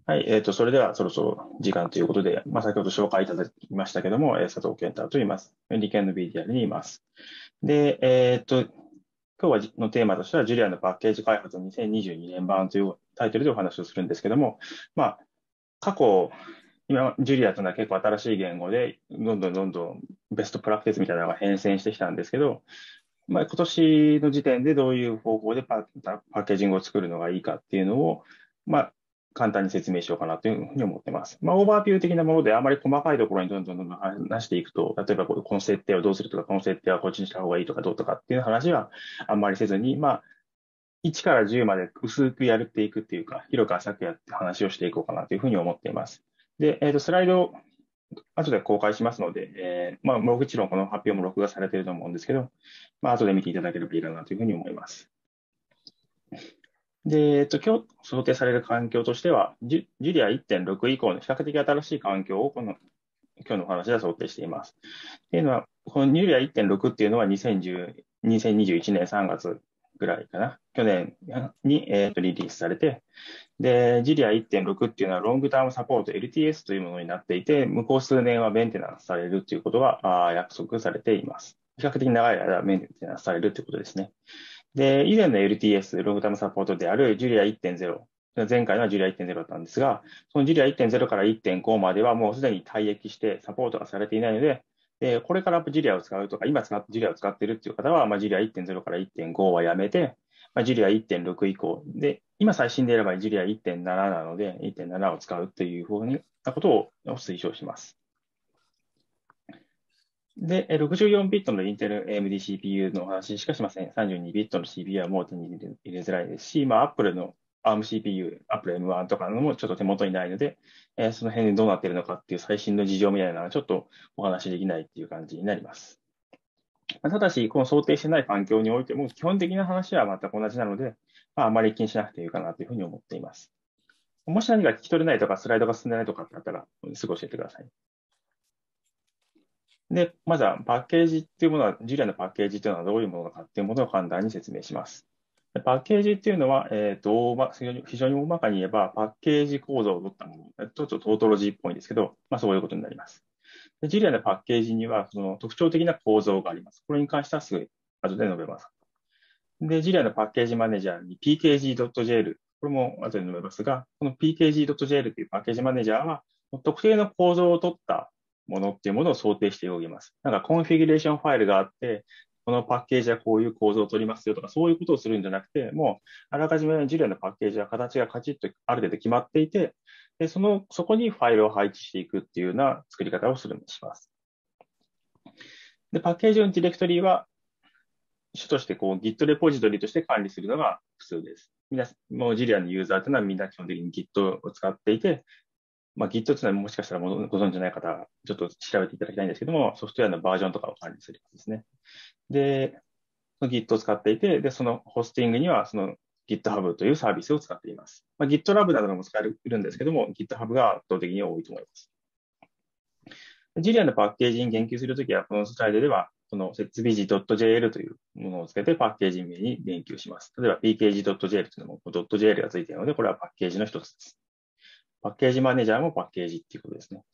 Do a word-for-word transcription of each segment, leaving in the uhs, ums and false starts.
はい、えっと、それではそろそろ時間ということで、まあ、先ほど紹介いただきましたけども、えー佐藤健太と言います。理系の ビーティーアール にいます。で、えっと、今日はじのテーマとしては、ジュリアのパッケージ開発にせんにじゅうにねん版というタイトルでお話をするんですけども、まあ、過去、今、ジュリアというのは結構新しい言語で、どんどんどんどんベストプラクティスみたいなのが変遷してきたんですけど、まあ、今年の時点でどういう方法でパ、パッケージングを作るのがいいかっていうのを、まあ、簡単に説明しようかなというふうに思ってます。まあ、オーバービュー的なものであまり細かいところにどんどんどんどん話していくと、例えばこの設定をどうするとか、この設定はこっちにした方がいいとかどうとかっていう話はあんまりせずに、まあ、いちからじゅうまで薄くやっていくっていうか、広く浅くやって話をしていこうかなというふうに思っています。で、えっと、スライド後で公開しますので、えーまあ、もちろんこの発表も録画されていると思うんですけど、まあ、後で見ていただければいいかなというふうに思います。で、えっと、今日想定される環境としては、ジュジュリアいってんろく以降の比較的新しい環境をこの今日のお話では想定しています。っていうのは、このジュリアいってんろくっていうのはにせんじゅう、にせんにじゅういちねんさんがつぐらいかな。去年に、えーとリリースされて、で、ジュリアいってんろくっていうのはロングタームサポート エルティーエス というものになっていて、向こう数年はメンテナンスされるということがあ約束されています。比較的長い間メンテナンスされるということですね。で、以前の エルティーエス、ロングタームサポートであるジュリアいってんゼロ、前回のはジュリアいってんゼロだったんですが、そのジュリアいってんゼロからいってんごまではもうすでに退役してサポートがされていないので、でこれからジュリアを使うとか、今使ってジュリアを使っているという方は、まあ、ジュリアいってんゼロからいってんごはやめて、まあ、ジュリアいってんろく以降、で、今最新であればジュリアいってんなななので、いってんななを使うというふうなことを推奨します。で、ろくじゅうよんビットのインテル エーエムディー シーピーユー の話しかしません。さんじゅうにビットの シーピーユー はもう手に入れづらいですし、まあ、Apple の アーム シーピーユー、Apple エムワン とかのもちょっと手元にないので、えーその辺でどうなっているのかっていう最新の事情みたいなのはちょっとお話しできないっていう感じになります。まあただし、この想定してない環境においても、基本的な話は全く同じなので、まあ、あまり気にしなくていいかなというふうに思っています。もし何か聞き取れないとか、スライドが進んでないとかってあったら、すぐ教えてください。で、まずはパッケージっていうものは、ジュリアのパッケージっていうのはどういうものかっていうものを簡単に説明します。でパッケージっていうのは、えっと、大ま非常に非常に大まかに言えば、パッケージ構造を取ったもの。ちょっとトートロジーっぽいんですけど、まあそういうことになります。でジュリアのパッケージには、その特徴的な構造があります。これに関してはすぐ後で述べます。で、ジュリアのパッケージマネージャーに ピーケージードットジェーエル、これも後で述べますが、この ピーケージードットジェーエル というパッケージマネージャーは、特定の構造を取ったものっていうものを想定しております。なんかコンフィギュレーションファイルがあって、このパッケージはこういう構造を取りますよとか、そういうことをするんじゃなくて、もうあらかじめジュリアのパッケージは形がカチッとある程度決まっていて、でその、そこにファイルを配置していくっていうような作り方をするします。で、パッケージのディレクトリは、主としてこう Git レポジトリとして管理するのが普通です。みな、もうジュリアのユーザーというのはみんな基本的に Git を使っていて、まあ、Git というのはもしかしたらご存知ない方、ちょっと調べていただきたいんですけども、ソフトウェアのバージョンとかを管理するやつですね。で、その Git を使っていて、で、そのホスティングにはその GitHub というサービスを使っています。まあ、GitLab なども使えるんですけども、GitHub が圧倒的に多いと思います。ジュリアのパッケージに言及するときは、このスライドでは、この設備時 .jl というものをつけてパッケージ名に言及します。例えば ピーケージードットジェーエル というのも .jl がついているので、これはパッケージの一つです。パッケージマネージャーもパッケージっていうことですね。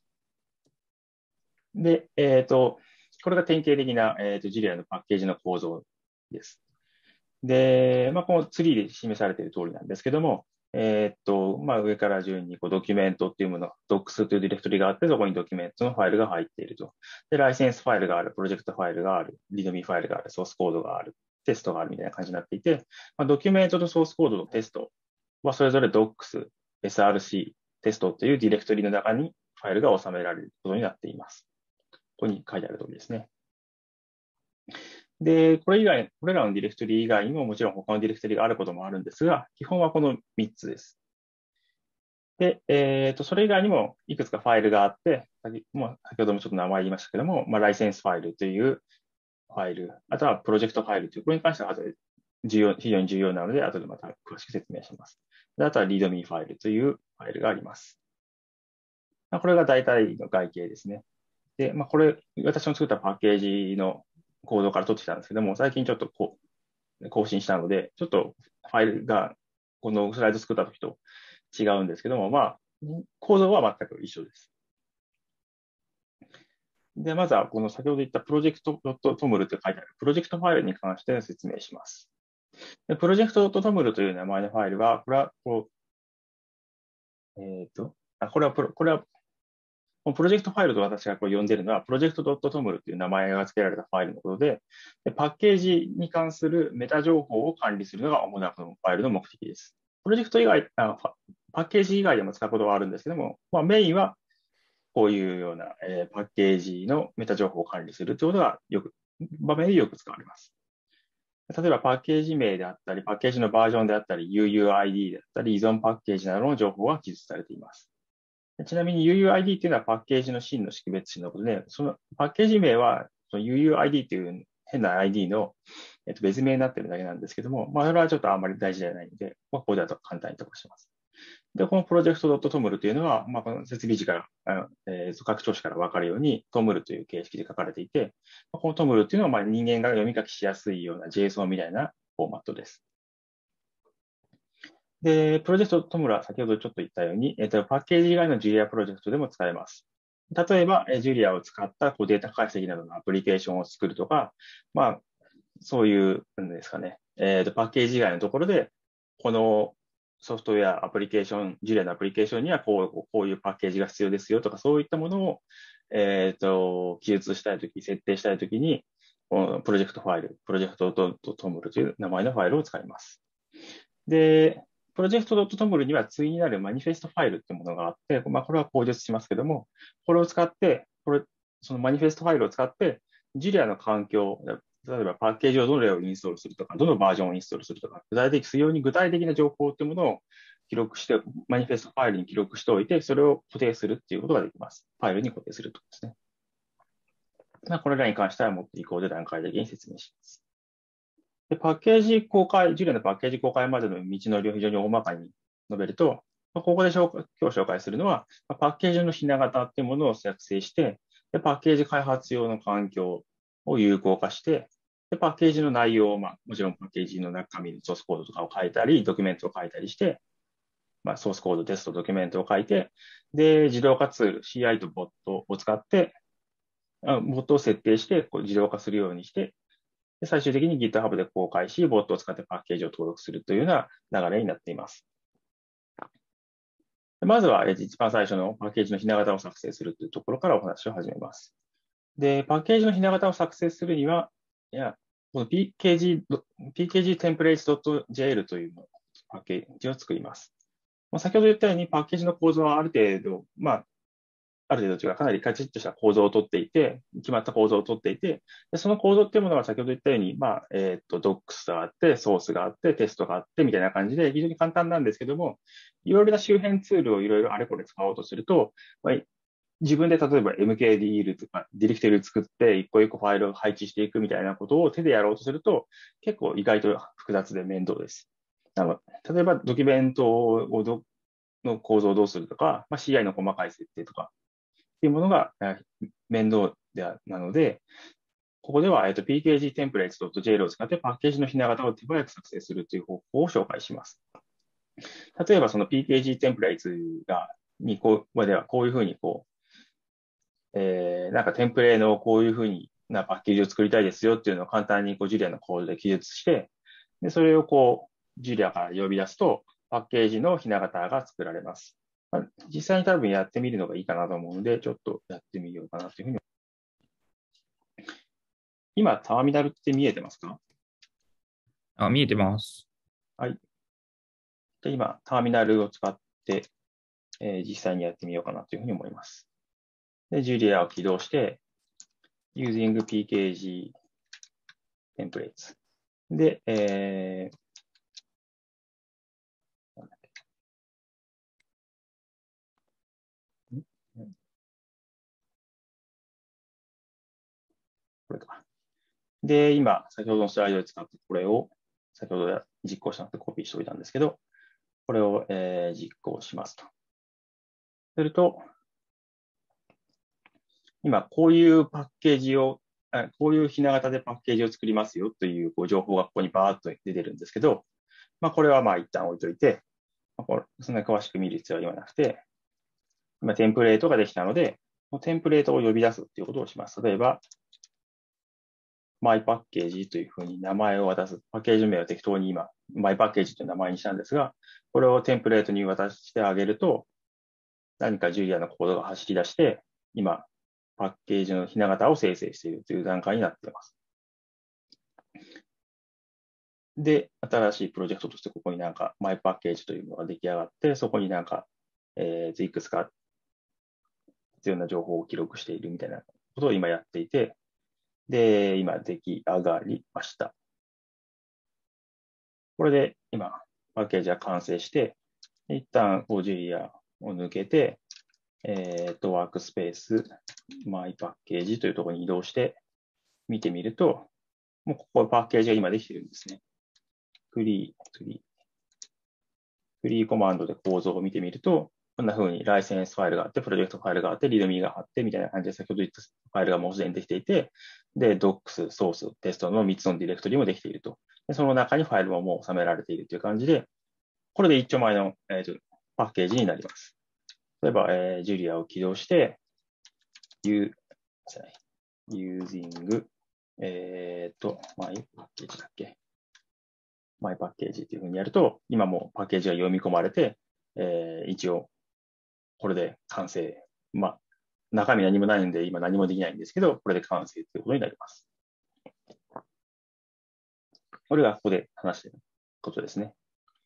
で、えっ、ー、と、これが典型的な、えーと、ジュリアのパッケージの構造です。で、まあ、このツリーで示されている通りなんですけども、えーっと、まあ、上から順にこうドキュメントっていうもの、docs というディレクトリがあって、そこにドキュメントのファイルが入っていると。で、ライセンスファイルがある、プロジェクトファイルがある、リードミーファイルがある、ソースコードがある、テストがあるみたいな感じになっていて、まあ、ドキュメントとソースコードのテストはそれぞれ docs、エスアールシー、テストというディレクトリの中にファイルが収められることになっています。ここに書いてある通りですね。で、これ以外、これらのディレクトリ以外にももちろん他のディレクトリがあることもあるんですが、基本はこのみっつです。で、えっと、それ以外にもいくつかファイルがあって、先もう先ほどもちょっと名前言いましたけども、まあ、ライセンスファイルというファイル、あとはプロジェクトファイルという、これに関しては後で重要、非常に重要なので、後でまた詳しく説明します。であとはリードミーファイルというファイルがあります。まあ、これが大体の外形ですね。で、まあ、これ、私の作ったパッケージのコードから取ってきたんですけども、最近ちょっとこう更新したので、ちょっとファイルがこのスライド作った時と違うんですけども、まあ、 構造は全く一緒です。で、まずはこの先ほど言ったプロジェクト .toml と書いてあるプロジェクトファイルに関して説明します。でプロジェクト .toml という名前のファイルは、これはこう、えっ、ー、と、あ、これはプロ、これは、プロジェクトファイルと私がこう呼んでいるのは、プロジェクト .toml という名前が付けられたファイルのことで、でパッケージに関するメタ情報を管理するのが主なこのファイルの目的です。プロジェクト以外、あパッケージ以外でも使うことはあるんですけども、まあ、メインはこういうような、えー、パッケージのメタ情報を管理するということがよく、場面でよく使われます。例えばパッケージ名であったり、パッケージのバージョンであったり、ユーユーアイディー であったり、依存パッケージなどの情報が記述されています。ちなみに ユーユーアイディー というのはパッケージの真の識別子のことで、そのパッケージ名はその ユーユーアイディー という変な アイディー の、えっと、別名になっているだけなんですけども、まあ、それはちょっとあんまり大事ではないので、まあ、ここでは簡単に飛ばします。で、このプロジェクト .toml というのは、まあ、この設備時から、あのえー、拡張子から分かるように toml という形式で書かれていて、この toml というのはまあ人間が読み書きしやすいような JSON みたいなフォーマットです。で、プロジェクト toml は先ほどちょっと言ったように、えーと、パッケージ以外の Julia プロジェクトでも使えます。例えば、えー、Julia を使ったこうデータ解析などのアプリケーションを作るとか、まあ、そういう、なんですかね、えーと、パッケージ以外のところで、このソフトウェア、アプリケーション、Julia のアプリケーションにはこうこういうパッケージが必要ですよとか、そういったものを、えーと、記述したいとき、設定したいときに、このプロジェクトファイル、プロジェクト .toml という名前のファイルを使います。で、プロジェクト .toml には対になるマニフェストファイルっていうものがあって、まあ、これは口述しますけども、これを使って、これ、そのマニフェストファイルを使って、Julia の環境、例えばパッケージをどれをインストールするとか、どのバージョンをインストールするとか、具体的、非常に具体的な情報っていうものを記録して、マニフェストファイルに記録しておいて、それを固定するっていうことができます。ファイルに固定するということですね。まあ、これらに関してはもっと移行で段階的に説明します。でパッケージ公開、Julia のパッケージ公開までの道のりを非常に大まかに述べると、ここで紹介今日紹介するのは、パッケージのひな形っていうものを作成して、でパッケージ開発用の環境を有効化して、でパッケージの内容を、まあ、もちろんパッケージの中身のソースコードとかを書いたり、ドキュメントを書いたりして、まあ、ソースコード、テスト、ドキュメントを書いて、で、自動化ツール、シーアイ とボットを使って、ボットを設定して、こう自動化するようにして、で最終的に GitHub で公開し、ボットを使ってパッケージを登録するというような流れになっています。まずは、一番最初のパッケージのひな形を作成するというところからお話を始めます。で、パッケージのひな形を作成するには、いやこの ピーケージー、ピーケージー templates.jl というパッケージを作ります。先ほど言ったように、パッケージの構造はある程度、まあ、ある程度違う、かなりカチッとした構造をとっていて、決まった構造をとっていて、でその構造っていうものは先ほど言ったように、まあ、えっと、docs があって、ソースがあって、テストがあって、みたいな感じで、非常に簡単なんですけども、いろいろな周辺ツールをいろいろあれこれ使おうとすると、まあ、自分で例えば エムケーディーエル とか、ディレクトリを作って、一個一個ファイルを配置していくみたいなことを手でやろうとすると、結構意外と複雑で面倒です。なの例えば、ドキュメントをどの構造をどうするとか、まあ、シーアイ の細かい設定とか、っていうものが面倒でなので、ここでは、えっと、ピーケージー templates.jl を使ってパッケージのひな形を手早く作成するという方法を紹介します。例えば、その ピーケージー templates が、にこう、ではこういうふうにこう、えー、なんかテンプレのこういうふうになパッケージを作りたいですよっていうのを簡単にこう Julia のコードで記述して、で、それをこう Julia から呼び出すと、パッケージのひな形が作られます。実際に多分やってみるのがいいかなと思うので、ちょっとやってみようかなというふうに。今、ターミナルって見えてますか？ あ、見えてます。 はい。で今、ターミナルを使って、えー、実際にやってみようかなというふうに思います。で、Julia を起動して、using ピーケージー templates。で、えー、これか。で、今、先ほどのスライドで使ってこれを、先ほど実行したのでコピーしておいたんですけど、これを、えー、実行しますと。すると、今、こういうパッケージを、こういうひな形でパッケージを作りますよというこう情報がここにバーッと出てるんですけど、まあ、これはまあ一旦置いといて、まあ、これそんなに詳しく見る必要は言わなくて、 今テンプレートができたので、テンプレートを呼び出すということをします。例えば、myPackage というふうに名前を渡す。パッケージ名を適当に今、myPackage という名前にしたんですが、これをテンプレートに渡してあげると、何かジュリアのコードが走り出して、今、パッケージのひな形を生成しているという段階になっています。で、新しいプロジェクトとしてここになんか myPackage というのが出来上がって、そこになんか、えー、いくつか必要な情報を記録しているみたいなことを今やっていて、で、今出来上がりました。これで今、パッケージは完成して、一旦こうジュリアを抜けて、えっと、ワークスペース、マイパッケージというところに移動して見てみると、もうここパッケージが今できているんですね。フリー、フリー、フリーコマンドで構造を見てみると、こんな風にライセンスファイルがあって、プロジェクトファイルがあって、リードミーがあって、みたいな感じで先ほど言ったファイルがもうすでにできていて、で、docs、ソース、テストのみっつのディレクトリもできていると。でその中にファイルももう収められているという感じで、これで一丁前の、えーと、パッケージになります。例えば、えー、ジュリアを起動して、u、using、えっと、マイパッケージだっけマイパッケージっていうふうにやると、今もパッケージが読み込まれて、えー、一応、これで完成。まあ、中身何もないんで、今何もできないんですけど、これで完成ということになります。これがここで話していることですね。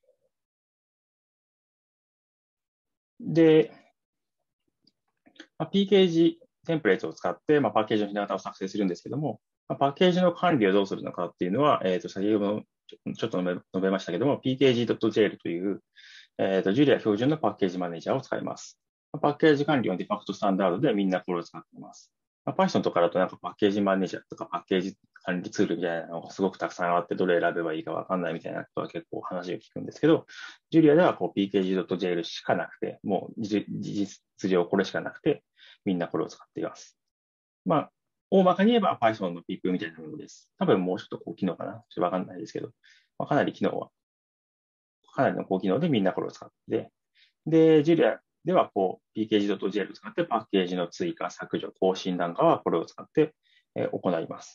で、まあ、ピーケージ テンプレートを使って、まあ、パッケージのひな形を作成するんですけども、まあ、パッケージの管理をどうするのかっていうのは、えっと、先ほどちょっと述べましたけども、ピーケージドットジェール という、えっと、ジュリア標準のパッケージマネージャーを使います。パッケージ管理はデファクトスタンダードでみんなこれを使っています。まあ、Python とかだとなんかパッケージマネージャーとかパッケージ管理ツールみたいなのがすごくたくさんあって、どれ選べばいいかわかんないみたいなことは結構話を聞くんですけど、ジュリアではこう ピーケージドットジェール しかなくて、もう事実上これしかなくて、みんなこれを使っています。まあ、大まかに言えば Python の ピーピー みたいなものです。多分もうちょっと高機能かな。ちょっとわかんないですけど、まあ、かなり機能は、かなりの高機能でみんなこれを使って、で、ジュリアではこう ピーケージドットジェール を使ってパッケージの追加、削除、更新なんかはこれを使って、えー、行います。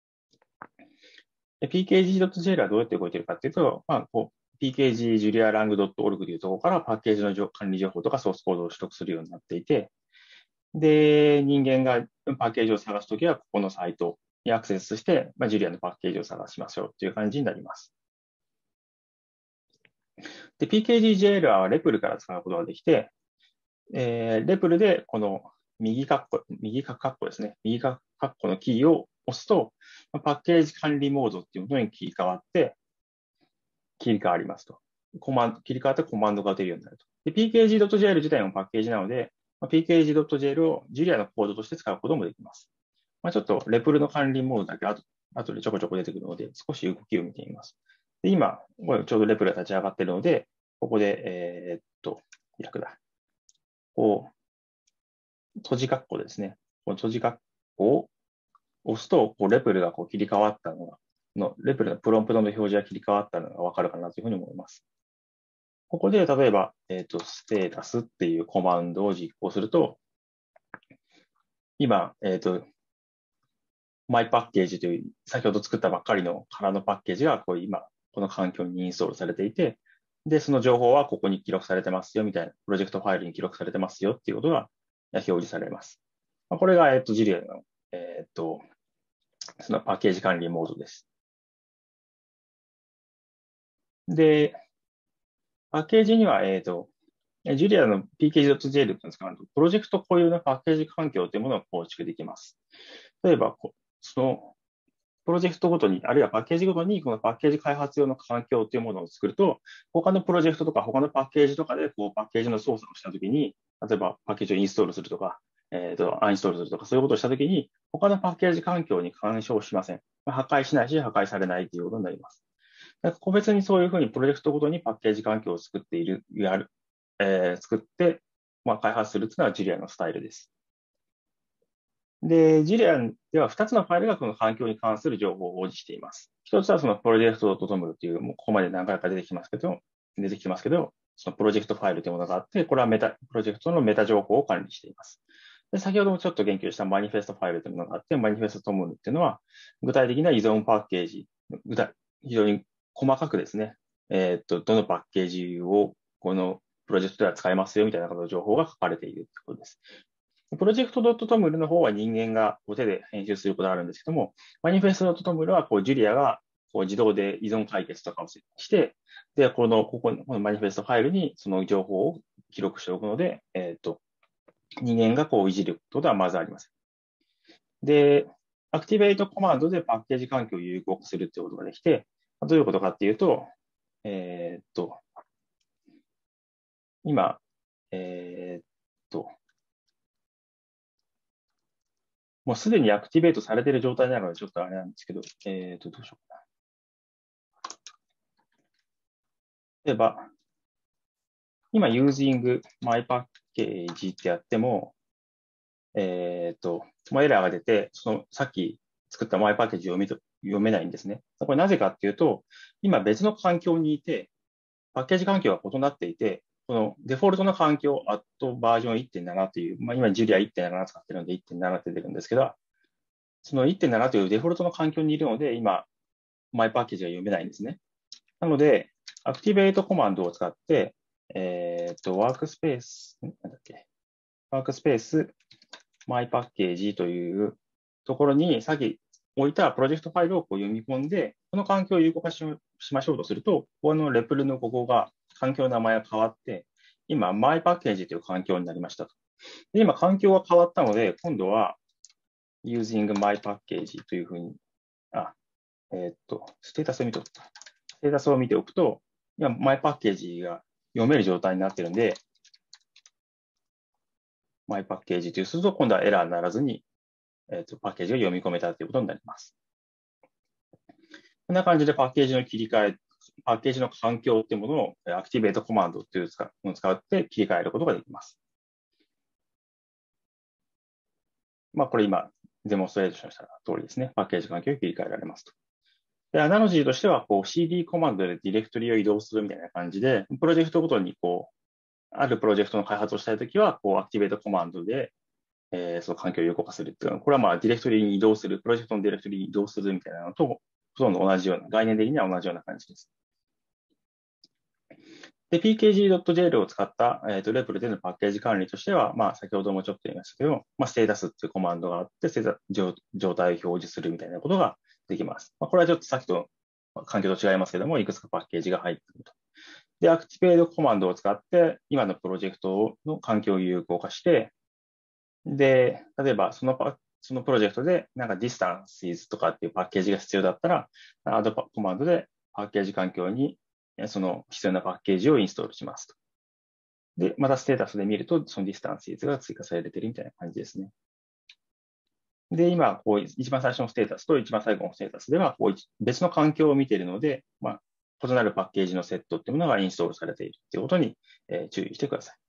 ピーケージドットジェール はどうやって動いているかというと、まあ、こう ピーケージジュリアラングドットオルグ というところからパッケージの管理情報とかソースコードを取得するようになっていて、で、人間がパッケージを探すときは、ここのサイトにアクセスして、まあ、ジュリアのパッケージを探しましょうという感じになります。で、ピーケージジェール はレプルから使うことができて、えー、レプルでこの右カッコ、右カッコですね。右カッコのキーを押すと、パッケージ管理モードっていうものに切り替わって、切り替わりますと。コマンド、切り替わってコマンドが出るようになると。で、ピーケージドットジェール 自体もパッケージなので、ピーケージドットジェール をジュリアのコードとして使うこともできます。まあ、ちょっとレプルの管理モードだけ後後でちょこちょこ出てくるので、少し動きを見てみます。で今、これちょうどレプルが立ち上がっているので、ここで、えー、っと、開くだ。こう、閉じ括弧ですね。この閉じ括弧を押すと、こうレプルがこう切り替わったのが、のレプルのプロンプトの表示が切り替わったのがわかるかなというふうに思います。ここで、例えば、えっと、ステータスっていうコマンドを実行すると、今、えっと、マイパッケージという、先ほど作ったばっかりの空のパッケージが、こう今、この環境にインストールされていて、で、その情報はここに記録されてますよ、みたいな、プロジェクトファイルに記録されてますよっていうことが表示されます。これが、えっと、ジュリアの、えっと、そのパッケージ管理モードです。で、パッケージには、えっと、ジュリアの ピーケージドットジェール を使うと、プロジェクト固有のパッケージ環境というものを構築できます。例えば、そのプロジェクトごとに、あるいはパッケージごとに、このパッケージ開発用の環境というものを作ると、他のプロジェクトとか他のパッケージとかで、こう、パッケージの操作をしたときに、例えばパッケージをインストールするとか、えっと、アンインストールするとか、そういうことをしたときに、他のパッケージ環境に干渉しません。破壊しないし、破壊されないということになります。個別にそういうふうにプロジェクトごとにパッケージ環境を作っている、やる、えー、作って、まあ、開発するというのはジュリアのスタイルです。で、ジュリアンではふたつのファイルがこの環境に関する情報を保持しています。ひとつはそのプロジェクト .toml という、もうここまで何回か出てきますけど、出てきますけど、 そのプロジェクトファイルというものがあって、これはメタ、プロジェクトのメタ情報を管理しています。で、先ほどもちょっと言及したマニフェストファイルというものがあって、マニフェストトムルっていうのは、具体的な依存パッケージ、具体非常に細かくですね、えーっと、どのパッケージをこのプロジェクトでは使えますよみたいな情報が書かれているということです。プロジェクト .toml の方は人間がこう手で編集することがあるんですけども、マニフェスト .toml はこうジュリアがこう自動で依存解決とかをして、で、この、ここのこのマニフェストファイルにその情報を記録しておくので、えっと、人間がこういじることはまずありません。で、アクティベートコマンドでパッケージ環境を有効化するということができて、どういうことかっていうと、えーっと、今、えーっと、もうすでにアクティベートされている状態なので、ちょっとあれなんですけど、えーっと、どうしようかな。例えば、今、using my package ってやっても、えーっと、もうエラーが出て、その、さっき作った my package を読みと読めないんですね。これなぜかっていうと、今別の環境にいて、パッケージ環境が異なっていて、このデフォルトの環境、アットバージョン いってんなな という、まあ、今 Julia いってんなな 使ってるので いってんなな って出るんですけど、その いってんなな というデフォルトの環境にいるので、今、my package が読めないんですね。なので、Activate コマンドを使って、えっと、ワークスペース、なんだっけ、ワークスペース my package というところに、さっき置いたプロジェクトファイルをこう読み込んで、この環境を有効化しましょうとすると、このレプルのここが、環境の名前が変わって、今、my package という環境になりましたと。で今、環境が変わったので、今度は、using my package というふうに、あ、えーっと、ステータスを見ておくと。ステータスを見ておくと、今、my package が読める状態になっているので、my package というすると、今度はエラーにならずに、えーっと、パッケージが読み込めたということになります。こんな感じでパッケージの切り替え、パッケージの環境というものを Activate コマンドというのを使って切り替えることができます。まあ、これ今、デモンストレーションした通りですね。パッケージ環境を切り替えられますと。で、アナロジーとしては、こう シーディー コマンドでディレクトリを移動するみたいな感じで、プロジェクトごとに、こう、あるプロジェクトの開発をしたいときは、こう、Activate コマンドで、えー、その環境を有効化するっていうのは、これはまあ、ディレクトリに移動する、プロジェクトのディレクトリに移動するみたいなのと、ほとんど同じような、概念的には同じような感じです。で、ピーケージードットジェーエル を使った、えー、とレプルでのパッケージ管理としては、まあ、先ほどもちょっと言いましたけど、まあ、ステータスっていうコマンドがあって、状状態を表示するみたいなことができます。まあ、これはちょっとさっきと環境と違いますけども、いくつかパッケージが入っていると。で、アクティベートコマンドを使って、今のプロジェクトの環境を有効化して、で、例えばそのパそのプロジェクトで、なんか distances とかっていうパッケージが必要だったら、アドコマンドでパッケージ環境にその必要なパッケージをインストールしますと。で、またステータスで見ると、その distances が追加されているみたいな感じですね。で、今、こう、一番最初のステータスと一番最後のステータスでは、こう、別の環境を見ているので、まあ、異なるパッケージのセットっていうものがインストールされているということに、えー、注意してください。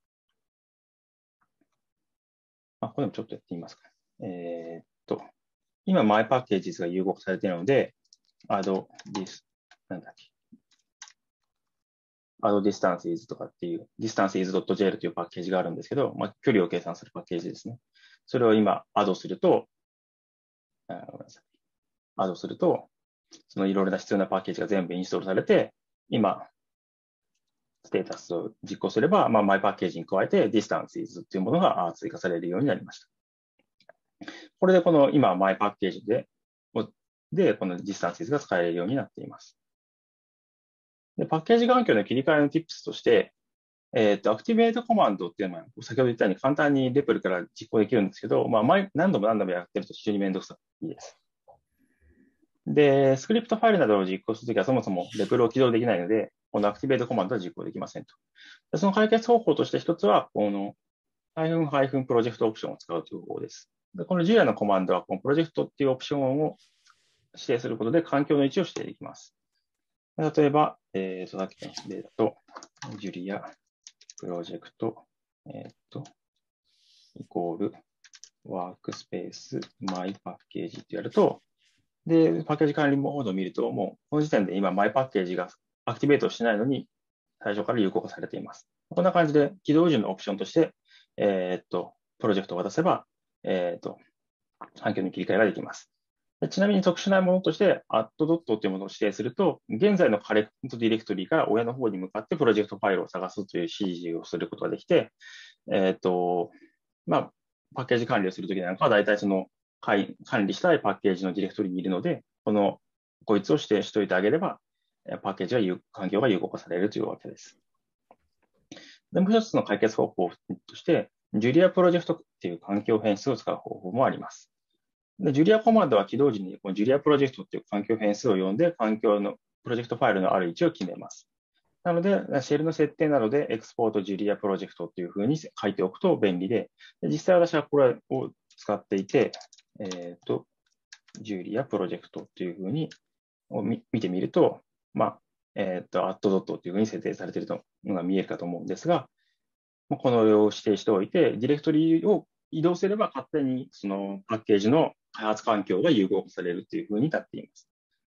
まあ、これもちょっとやってみますか。えー、っと、今、My Packages が有効化されているので、add this、なんだっけ。add distances とかっていう、distances.jl というパッケージがあるんですけど、まあ、距離を計算するパッケージですね。それを今、add すると、あ、ごめんなさい。add すると、そのいろいろな必要なパッケージが全部インストールされて、今、ステータスを実行すれば、まあ、マイパッケージに加えて distances というものが追加されるようになりました。これでこの今、マイパッケージで、で、この distances が使えるようになっています。で、パッケージ環境の切り替えの tips として、えっと、Activate コマンドっていうのは、先ほど言ったように簡単にレプルから実行できるんですけど、まあ、何度も何度もやってると非常にめんどくさいです。で、スクリプトファイルなどを実行するときはそもそもレプルを起動できないので、この Activate コマンドは実行できませんと。でその解決方法として一つは、このハイフンハイフンプロジェクトオプションを使うという方法です。でこの Julia のコマンドは、このプロジェクトっていうオプションを指定することで環境の位置を指定できます。例えば、えーと、さっきの例だと、Julia プロジェクト、えっと、イコールワークスペースマイパッケージってやると、で、パッケージ管理モードを見ると、もうこの時点で今、マイパッケージがアクティベートしてないのに、 最初から有効化されています。こんな感じで、起動時のオプションとして、えー、っと、プロジェクトを渡せば、えー、っと、環境に切り替えができます。ちなみに特殊なものとして、アットドットというものを指定すると、現在のカレントディレクトリから親の方に向かってプロジェクトファイルを探すという指示をすることができて、えっと、まあ、パッケージ管理をするときなんかは、大体その管理したいパッケージのディレクトリにいるので、この、こいつを指定しておいてあげれば、パッケージは有、環境が有効化されるというわけです。でもう一つの解決方法として、ジュリアプロジェクトっていう環境変数を使う方法もあります。で、ジュリアコマンドは起動時に、このジュリアプロジェクトっていう環境変数を呼んで、環境のプロジェクトファイルのある位置を決めます。なので、シェルの設定などでエクスポートジュリアプロジェクトっていうふうに書いておくと便利で、で実際私はこれを使っていて、えっ、ー、と、ジュリアプロジェクトっていうふうに見てみると、まあ、えっ、ー、と、アットドットっていうふうに設定されているのが見えるかと思うんですが、この量を指定しておいて、ディレクトリを移動すれば勝手にそのパッケージの開発環境が融合されるというふうになっています。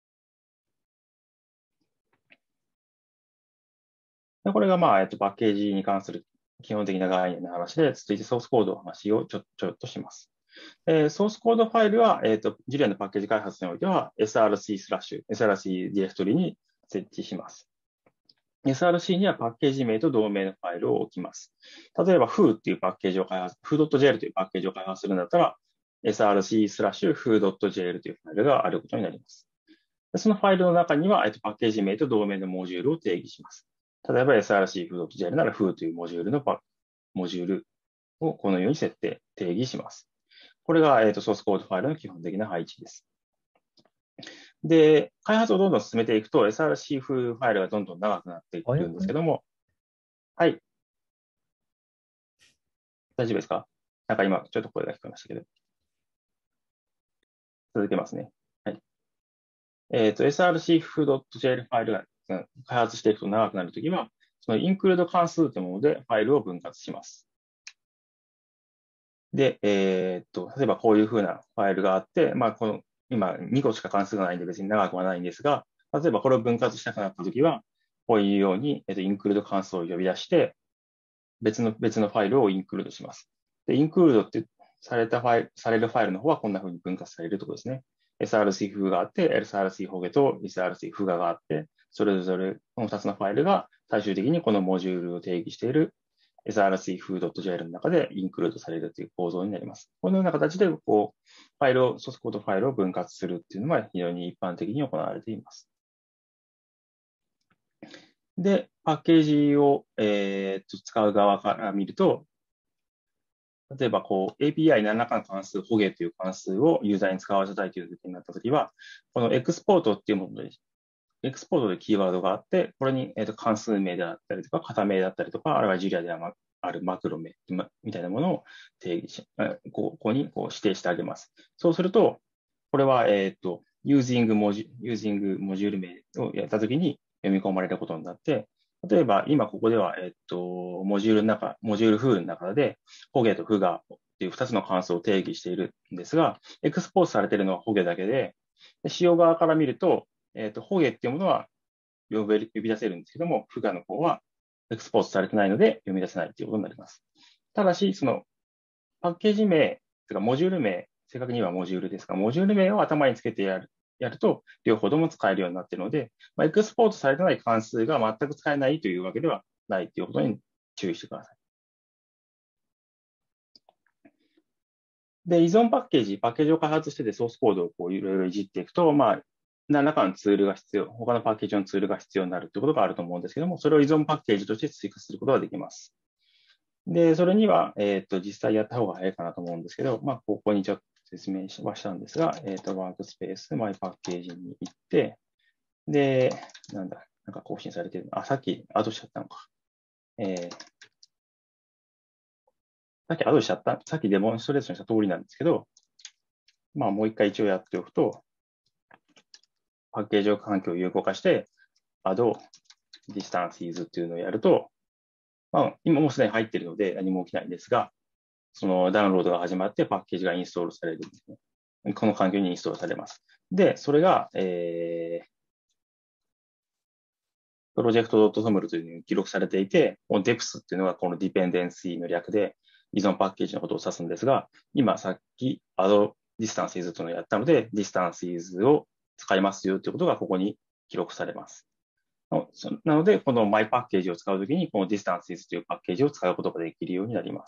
これが、まあ、えっと、パッケージに関する基本的な概念の話で、続いてソースコードの話をちょちょっとします。えー、ソースコードファイルは、えっと、ジュリアのパッケージ開発においては エスアールシー スラッシュ、エスアールシー ディレクトリに設置します。エスアールシー にはパッケージ名と同名のファイルを置きます。例えば フー っていうパッケージを開発、foo.jl というパッケージを開発するんだったら、エスアールシー スラッシュ foo.jl というファイルがあることになります。そのファイルの中には、えっと、パッケージ名と同名のモジュールを定義します。例えば エスアールシー foo.jl なら foo というモジュールのパモジュールをこのように設定、定義します。これが、えっと、ソースコードファイルの基本的な配置です。で、開発をどんどん進めていくと エスアールシー ファイルがどんどん長くなっていくんですけども、はい。大丈夫ですか？なんか今ちょっと声が聞こえましたけど。続けますね。はい。えっと、エスアールシー foo.jl ファイルが開発していくと長くなるときは、そのインクルード関数というものでファイルを分割します。で、えー、っと、例えばこういうふうなファイルがあって、まあ、この、今にこしか関数がないんで別に長くはないんですが、例えばこれを分割したくなったときは、こういうように、えっと、インクルード関数を呼び出して、別の、別のファイルをインクルードします。で、インクルードってされたファイル、されるファイルの方はこんなふうに分割されるところですね。エスアールシー フーがあって、エスアールシー ホゲと エスアールシー フガがあって、それぞれこのふたつのファイルが最終的にこのモジュールを定義している エスアールシー foo.jl の中でインクルードされるという構造になります。このような形で、こう、ファイルを、ソースコードファイルを分割するっていうのは非常に一般的に行われています。で、パッケージを、えー、と使う側から見ると、例えば、こう、エーピーアイ 何らかの関数、ホゲという関数をユーザーに使わせたいという時になったときは、このエクスポートっていうもので、エクスポートでキーワードがあって、これに、えー、と関数名であったりとか、型名だったりとか、あるいはジュリアであるマクロ名みたいなものを定義し、ここにこう指定してあげます。そうすると、これは、えっ、ー、と、using モジュ、using モジュール名をやったときに読み込まれることになって、例えば今ここでは、えっ、ー、と、モジュールの中、モジュールフールの中で、ホゲとフガっていうふたつの関数を定義しているんですが、エクスポートされているのはホゲだけで、で使用側から見ると、えっ、ー、と、ホゲっていうものは呼び呼び出せるんですけども、フガの方はエクスポートされてないので読み出せないということになります。ただし、そのパッケージ名、というかモジュール名、正確にはモジュールですが、モジュール名を頭につけてやるやると、両方とも使えるようになっているので、まあ、エクスポートされてない関数が全く使えないというわけではないということに注意してください。で、依存パッケージ、パッケージを開発しててソースコードをこういろいろいじっていくと、まあ、何らかのツールが必要、他のパッケージのツールが必要になるということがあると思うんですけども、それを依存パッケージとして追加することができます。で、それには、えっと、実際やった方が早いかなと思うんですけど、まあ、ここにちょっと説明はしたんですが、えっと、ワークスペース、マイパッケージに行って、で、なんだ、なんか更新されてるの。あ、さっきアドしちゃったのか。えー、さっきアドしちゃった、さっきデモンストレーションした通りなんですけど、まあ、もう一回一応やっておくと、パッケージ環境を有効化して、add distances っていうのをやると、まあ、今もうすでに入っているので何も起きないんですが、そのダウンロードが始まってパッケージがインストールされるんですね。この環境にインストールされます。で、それが、えー、 プロジェクト .toml というふうに記録されていて、この deps っていうのがこの dependency の略で依存パッケージのことを指すんですが、今さっき add distances というのをやったので、distances を使いますよということがここに記録されます。なので、この my パッケージを使うときに、この distances というパッケージを使うことができるようになります。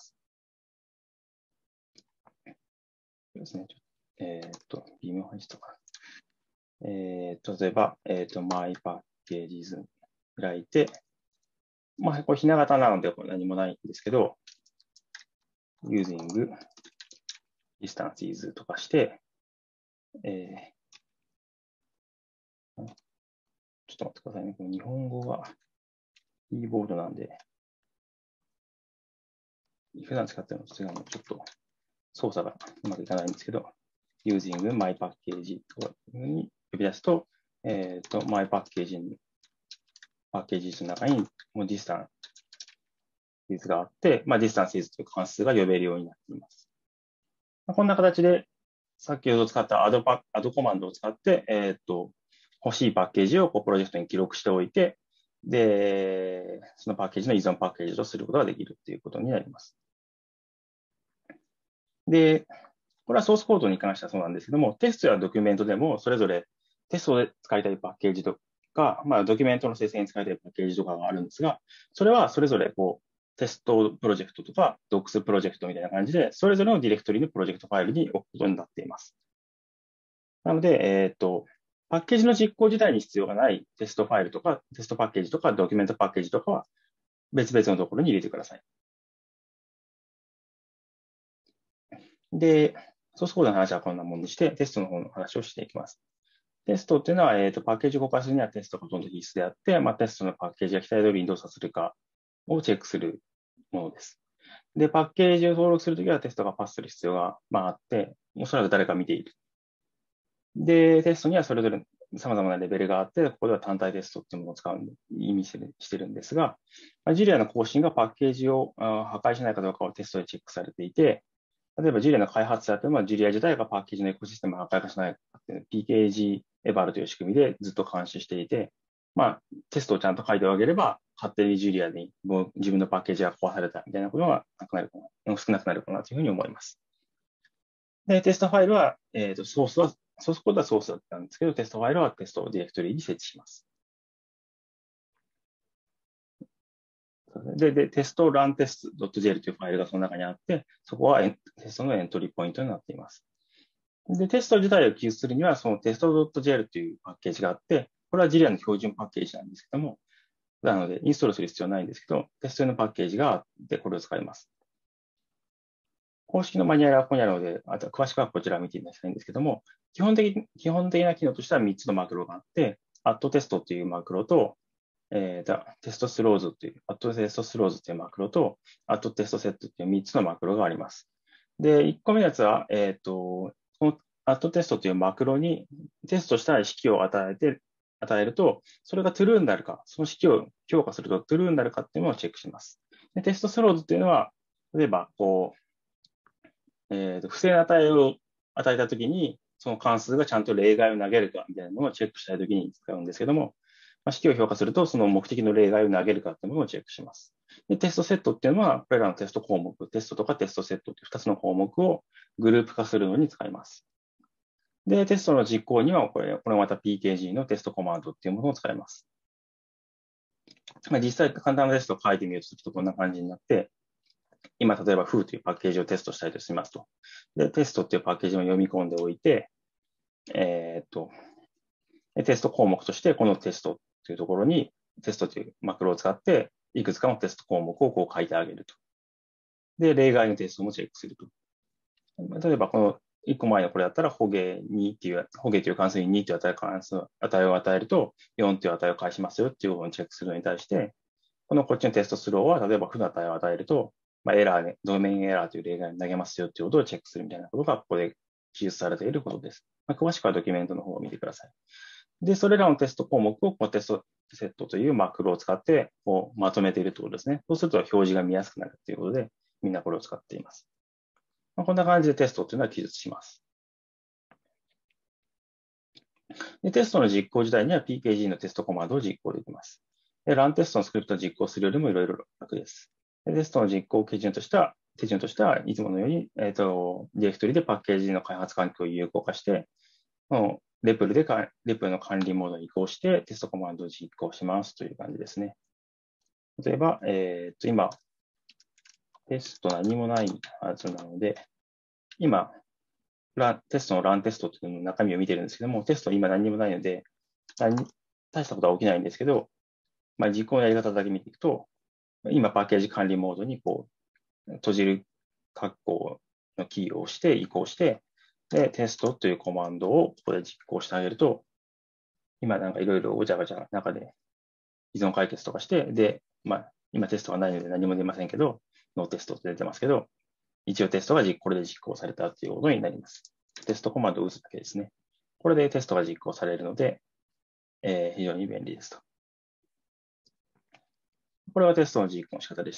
ですね。えっと、微妙な人か。えー、例えば、えっと、my パッケージズ開いて、まあ、これひな形なので何もないんですけど、using distances とかして、えー、ちょっと待ってくださいね。この日本語はキーボードなんで、普段使ってるのと違うのちょっと操作がうまくいかないんですけど、using my パッケージというふうに呼び出すと、えっと、my パッケージに、パッケージの中にもう distances があって、まあ、distances という関数が呼べるようになっています。こんな形で、先ほど使った add, パ add コマンドを使って、えっと、欲しいパッケージをこうプロジェクトに記録しておいて、で、そのパッケージの依存パッケージとすることができるということになります。で、これはソースコードに関してはそうなんですけども、テストやドキュメントでもそれぞれテストで使いたいパッケージとか、まあ、ドキュメントの生成に使いたいパッケージとかがあるんですが、それはそれぞれこうテストプロジェクトとか Docs プロジェクトみたいな感じで、それぞれのディレクトリのプロジェクトファイルに置くことになっています。なので、えっと、パッケージの実行自体に必要がないテストファイルとか、テストパッケージとか、ドキュメントパッケージとかは別々のところに入れてください。で、ソースコードの話はこんなもんにして、テストの方の話をしていきます。テストっていうのは、えっと、パッケージを公開するにはテストがほとんど必須であって、まあ、テストのパッケージが期待通りに動作するかをチェックするものです。で、パッケージを登録するときはテストがパスする必要が、まあ、あって、おそらく誰か見ている。で、テストにはそれぞれ様々なレベルがあって、ここでは単体テストっていうものを使う意味してるんですが、ジュリアの更新がパッケージを破壊しないかどうかをテストでチェックされていて、例えばジュリアの開発者というのは、ジュリア自体がパッケージのエコシステムを破壊化しないかっていう ピーケージー エバルという仕組みでずっと監視していて、まあ、テストをちゃんと書いてあげれば、勝手にジュリアに自分のパッケージが壊されたみたいなことがなくなるかな、少なくなるかなというふうに思います。で、テストファイルは、えっと、ソースは、ソースコードはソースだったんですけど、テストファイルはテストディレクトリに設置します。で、でテストランテスト .jl というファイルがその中にあって、そこはテストのエントリーポイントになっています。で、テスト自体を記述するには、そのテスト .jl というパッケージがあって、これは ジュリアの標準パッケージなんですけども、なので、インストールする必要はないんですけど、テスト用のパッケージがあって、これを使います。公式のマニュアルはここにあるので、あと詳しくはこちらを見ていただきたいんですけども、基本的、基本的な機能としてはみっつのマクロがあって、アットテストというマクロと、えー、テストスローズという、アットテストスローズというマクロと、アットテストセットというみっつのマクロがあります。で、いっこめのやつは、えっと、このアットテストというマクロにテストした式を与えて、与えると、それが true になるか、その式を評価すると true になるかっていうのをチェックします。でテストスローズっていうのは、例えば、こう、えーと、不正な値を与えたときに、その関数がちゃんと例外を投げるかみたいなものをチェックしたいときに使うんですけども、まあ、式を評価すると、その目的の例外を投げるかっていうものをチェックします。で、テストセットっていうのは、これらのテスト項目、テストとかテストセットっていうふたつの項目をグループ化するのに使います。で、テストの実行には、これ、これまた ピーケージー のテストコマンドっていうものを使います。まあ、実際、簡単なテストを書いてみると、こんな感じになって、今、例えば フー というパッケージをテストしたいとしますと。で、テストっていうパッケージを読み込んでおいて、えー、っと、テスト項目として、このテストというところに、テストというマクロを使って、いくつかのテスト項目をこう書いてあげると。で、例外のテストもチェックすると。例えば、このいっこまえのこれだったら、ホゲにっていう、ホゲという関数ににという値関数値を与えると、よんという値を返しますよっていうことをチェックするのに対して、このこっちのテストスローは、例えば負の値を与えると、まあ、エラーね、ドメインエラーという例外に投げますよということをチェックするみたいなことがここで記述されていることです。まあ、詳しくはドキュメントの方を見てください。で、それらのテスト項目をこのテストセットというマクロを使ってこうまとめているということですね。そうすると表示が見やすくなるということで、みんなこれを使っています。まあ、こんな感じでテストというのは記述します。で、テストの実行自体には ピーケージー のテストコマンドを実行できます。 で、ランテストのスクリプトを実行するよりもいろいろ楽です。で、テストの実行基準としては、手順としては、いつものように、えっと、ディレクトリでパッケージの開発環境を有効化して、レプルでか、レプルの管理モードに移行して、テストコマンドを実行しますという感じですね。例えば、えっと、今、テスト何もないはずなので、今、ランテストのランテストというのの中身を見てるんですけども、テスト今何もないので、何大したことは起きないんですけど、まあ、実行のやり方だけ見ていくと、今パッケージ管理モードにこう閉じる括弧のキーを押して移行して、で、テストというコマンドをここで実行してあげると、今なんかいろいろごちゃごちゃ中で依存解決とかして、で、まあ、今テストがないので何も出ませんけど、ノーテストって出てますけど、一応テストがこれで実行されたということになります。テストコマンドを打つだけですね。これでテストが実行されるので、えー、非常に便利ですと。これはテストの実行の仕方でした。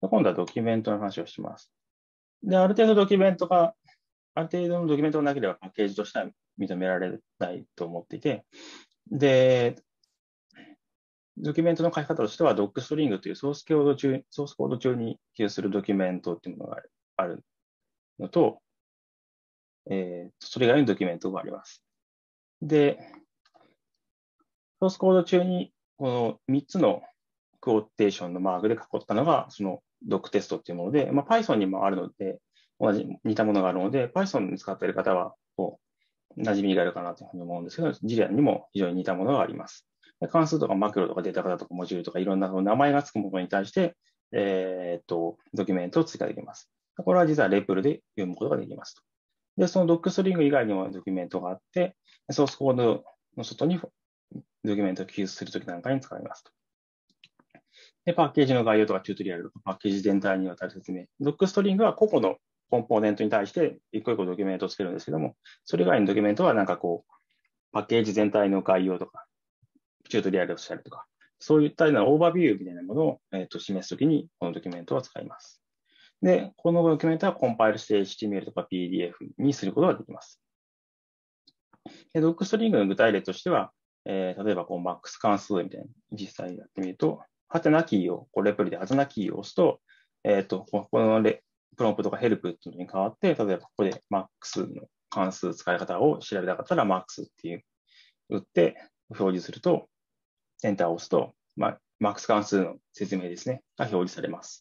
今度はドキュメントの話をします。で、ある程度ドキュメントが、ある程度のドキュメントがなければパッケージとしては認められないと思っていて、で、ドキュメントの書き方としては、ドックストリングというソースコード中、ソースコード中に記述するドキュメントっていうものがあるのと、えー、それ以外のドキュメントがあります。で、ソースコード中にこのみっつのクオーテーションのマークで囲ったのが、そのドックテストっていうもので、まあ、Python にもあるので、同じ似たものがあるので、Python に使っている方は、こう、馴染みがあるかなというふうに思うんですけど、ジリアにも非常に似たものがあります。関数とかマクロとかデータ型とかモジュールとかいろんな名前がつくものに対して、えー、っと、ドキュメントを追加できます。これは実はレプルで読むことができますと。で、そのドックストリング以外にもドキュメントがあって、ソースコードの外にドキュメントを記述するときなんかに使いますと。で、パッケージの概要とかチュートリアルとかパッケージ全体にわたる説明。ドックストリングは個々のコンポーネントに対して一個一個ドキュメントをつけるんですけども、それ以外のドキュメントはなんかこう、パッケージ全体の概要とか、チュートリアルをしたりとか、そういったようなオーバービューみたいなものを、えー、と示すときに、このドキュメントは使います。で、このドキュメントはコンパイルして エイチティーエムエル とか ピーディーエフ にすることができます。で、ドックストリングの具体例としては、えー、例えばこう、マックス関数みたいな実際やってみると、ハテナキーを、こうレプリでハテナキーを押すと、えっ、ー、と、このレプロンプとかヘルプっていうのに変わって、例えばここでマックスの関数使い方を調べたかったら、マックスっていう打って表示すると、エンターを押すと、まあ、マックス関数の説明ですね、が表示されます。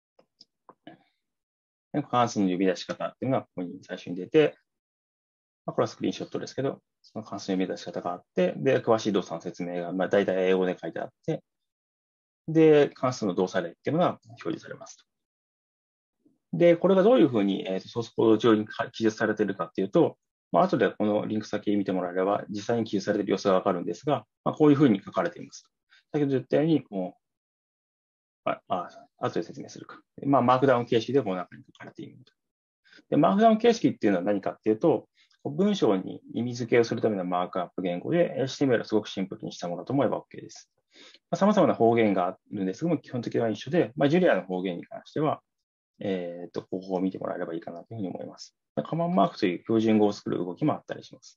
関数の呼び出し方っていうのがここに最初に出て、まあ、これはスクリーンショットですけど、その関数の呼び出し方があって、で、詳しい動作の説明が、まあ、大体英語で書いてあって、で、関数の動作例っていうのが表示されますと。で、これがどういうふうに、えー、とソースコード上に記述されているかっていうと、まあ後でこのリンク先見てもらえれば、実際に記述されている様子がわかるんですが、まあ、こういうふうに書かれています。先ほど言ったように、こうああ後で説明するか。まあ、マークダウン形式でこの中に書かれていると。で、マークダウン形式っていうのは何かっていうと、文章に意味付けをするためのマークアップ言語で、エイチティーエムエル はすごくシンプルにしたものと思えば OK です。さまざ、まな方言があるんですが、基本的には一緒で、まあ、ジュリアの方言に関しては、えっと、ここを見てもらえればいいかなというふうに思います。カマンマークという標準語を作る動きもあったりします。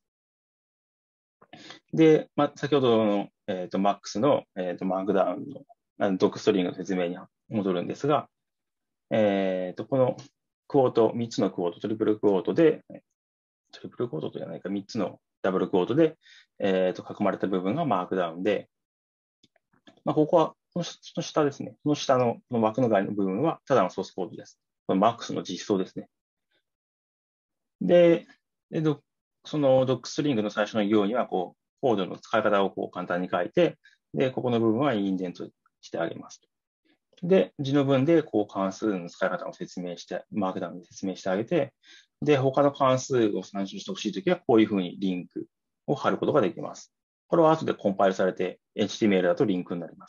で、まあ、先ほどの、えー、と Max の、えー、とマークダウンのドックストリングの説明に戻るんですが、えー、とこのクォート、みっつのクォート、トリプルクォートで、トリプルクォートじゃないか、みっつのダブルクォートで、えー、と囲まれた部分がマークダウンで、まあ、ここは、この下ですね。この下のこの枠の外の部分は、ただのソースコードです。この Max の実装ですね。で、でそのドックストリングの最初の行には、こう、コードの使い方をこう簡単に書いて、で、ここの部分はインデントしてあげますと。で、字の文でこう関数の使い方を説明して、マークダウンで説明してあげて、で、他の関数を参照してほしいときは、こういうふうにリンクを貼ることができます。これは後でコンパイルされて、エイチティーエムエル だとリンクになります。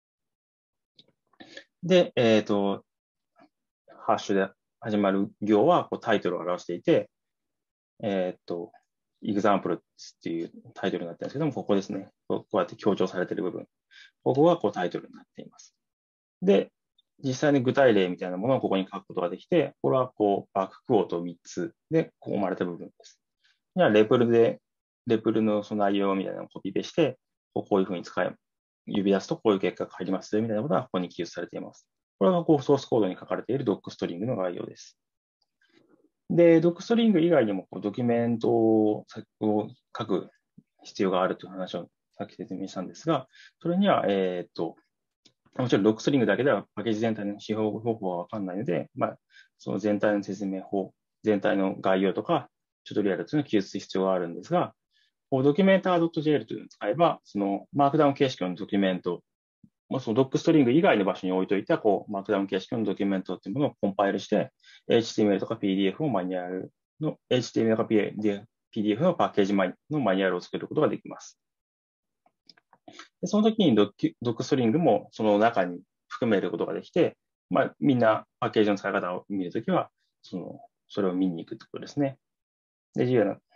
で、えっと、ハッシュで始まる行はこうタイトルを表していて、えっと、examples っていうタイトルになってるんですけども、ここですね。こうやって強調されている部分。ここがこうタイトルになっています。で、実際に具体例みたいなものをここに書くことができて、これはこうバッククォートみっつでこう生まれた部分です。じゃあ、レプルで、レプルのその内容みたいなのをコピペして、こういうふうに使い、 指出すとこういう結果が入りますみたいなことがここに記述されています。これがこうソースコードに書かれているドックストリングの概要です。で、ドックストリング以外にもこうドキュメントを書く必要があるという話をさっき説明したんですが、それには、えー、っと、もちろんドックストリングだけではパッケージ全体の指標方法はわかんないので、まあ、その全体の説明法、全体の概要とか、チュートリアルというのを記述する必要があるんですが、ドキュメンター .jl というのを使えば、そのマークダウン形式のドキュメント、そのドックストリング以外の場所に置いといた、こう、マークダウン形式のドキュメントというものをコンパイルして、エイチティーエムエル とか ピーディーエフ をマニュアルの、エイチティーエムエル とか ピーディーエフ のパッケージのマニュアルを作ることができます。でその時にドッキドックストリングもその中に含めることができて、まあ、みんなパッケージの使い方を見るときは、その、それを見に行くということですね。で、ジュリアの、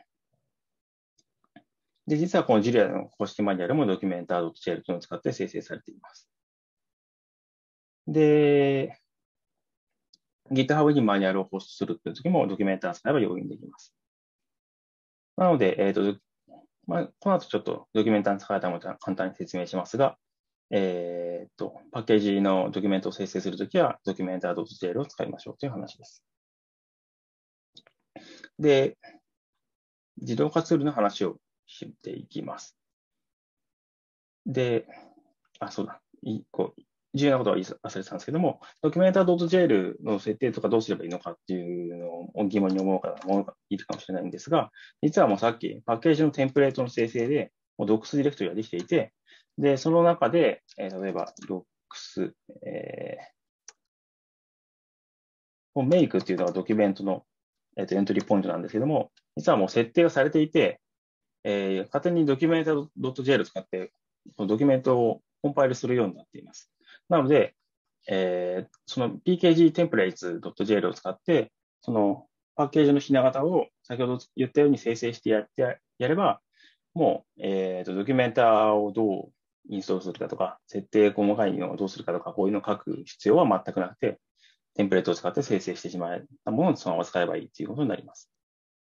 で、実はこのジュリアの公式マニュアルもドキュメンター .jl というのを使って生成されています。で、GitHub にマニュアルをホストするというときもドキュメンター使えば容易にできます。なので、えっと、まあ、この後ちょっとドキュメンターの使い方も簡単に説明しますが、えっと、パッケージのドキュメントを生成するときは、ドキュメンター .jl を使いましょうという話です。で、自動化ツールの話をしていきます。で、あ、そうだ。いこう重要なことは忘れてたんですけども、ドキュメンター .jl の設定とかどうすればいいのかっていうのを疑問に思う方もいるかもしれないんですが、実はもうさっきパッケージのテンプレートの生成で、もう Docs ディレクトリができていて、で、その中で、えー、例えば Docs、えー、Make っていうのがドキュメントの、えー、とエントリーポイントなんですけども、実はもう設定がされていて、えー、勝手にドキュメンター .jl を使って、そのドキュメントをコンパイルするようになっています。なので、えー、その ピーケージー テンプレイツ .jl を使って、そのパッケージのひな型を先ほど言ったように生成してやってやれば、もう、えーと、ドキュメンターをどうインストールするかとか、設定細かいのをどうするかとか、こういうのを書く必要は全くなくて、テンプレートを使って生成してしまえたものをそのまま使えばいいということになります。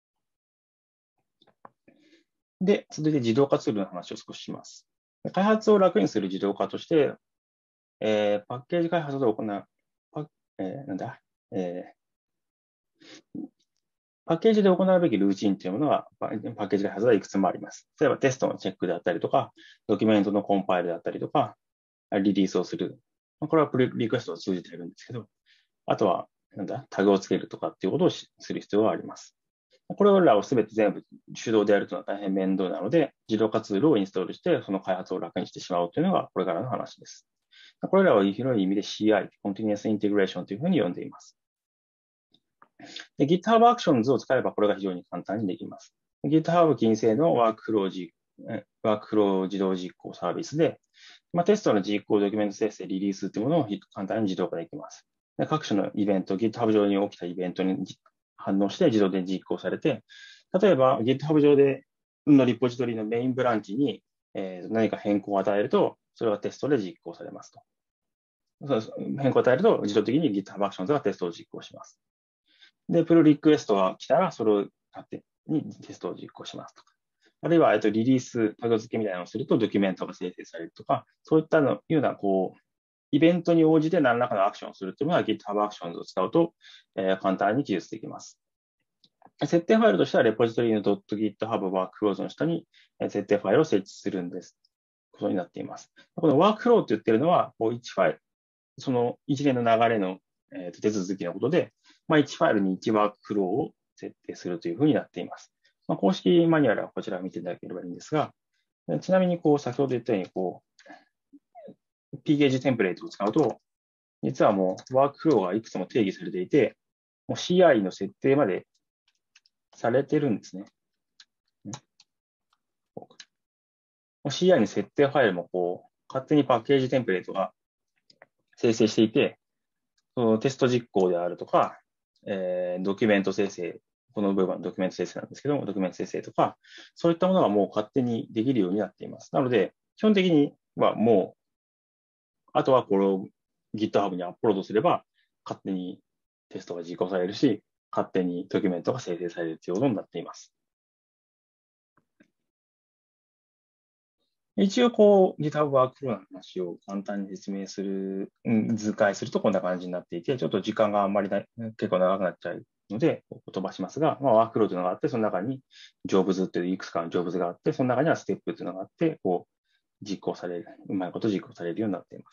で、続いて自動化ツールの話を少しします。開発を楽にする自動化として、えー、パッケージ開発を行う、パえー、なんだ、えー、パッケージで行うべきルーチンというものは、パッケージ開発はいくつもあります。例えばテストのチェックであったりとか、ドキュメントのコンパイルであったりとか、リリースをする。これはプリリクエストを通じているんですけど、あとは、なんだ、タグをつけるとかっていうことをする必要があります。これらをすべて全部手動でやるというのは大変面倒なので、自動化ツールをインストールして、その開発を楽にしてしまうというのがこれからの話です。これらを広い意味で シーアイ、Continuous Integration というふうに呼んでいます。で GitHub Actions を使えばこれが非常に簡単にできます。GitHub 近世のワークフローワークフロー自動実行サービスで、まあ、テストの実行、ドキュメント生成、リリースというものを簡単に自動化できます。で各種のイベント、GitHub 上に起きたイベントに反応して自動で実行されて、例えば GitHub 上でのリポジトリのメインブランチに、えー、何か変更を与えると、それがテストで実行されますと。変更を与えると、自動的に GitHub Actions がテストを実行します。で、プルリクエストが来たら、それを勝手にテストを実行しますとか。あるいは、えっと、リリース、タグ付けみたいなのをすると、ドキュメントが生成されるとか、そういったのような、こう、イベントに応じて何らかのアクションをするというのは GitHub Actions を使うと、えー、簡単に記述できます。設定ファイルとしては、レポジトリの .github workflows の下に設定ファイルを設置するんです。ことになっています。この workflow と言っているのは、こういちファイル、その一連の流れの手続きのことで、まあ、いちファイルにいちワークフローを設定するというふうになっています。まあ、公式マニュアルはこちらを見ていただければいいんですが、ちなみにこう先ほど言ったようにこう ピーケージー テンプレートを使うと、実はもうワークフローがいくつも定義されていて、もう シーアイ の設定までされてるんですね。シーアイ の設定ファイルもこう勝手にパッケージテンプレートが生成していて、そのテスト実行であるとか、えー、ドキュメント生成、この部分はドキュメント生成なんですけども、ドキュメント生成とか、そういったものがもう勝手にできるようになっています。なので、基本的にはもう、あとはこれを GitHub にアップロードすれば、勝手にテストが実行されるし、勝手にドキュメントが生成されるということになっています。 一応、こう、GitHub ワークフローの話を簡単に説明する、うん、図解するとこんな感じになっていて、ちょっと時間があんまりない、結構長くなっちゃうので、飛ばしますが、まあ、ワークフローというのがあって、その中に Jobs っていういくつかの Jobs があって、その中にはステップというのがあって、こう、実行される、うまいこと実行されるようになっています。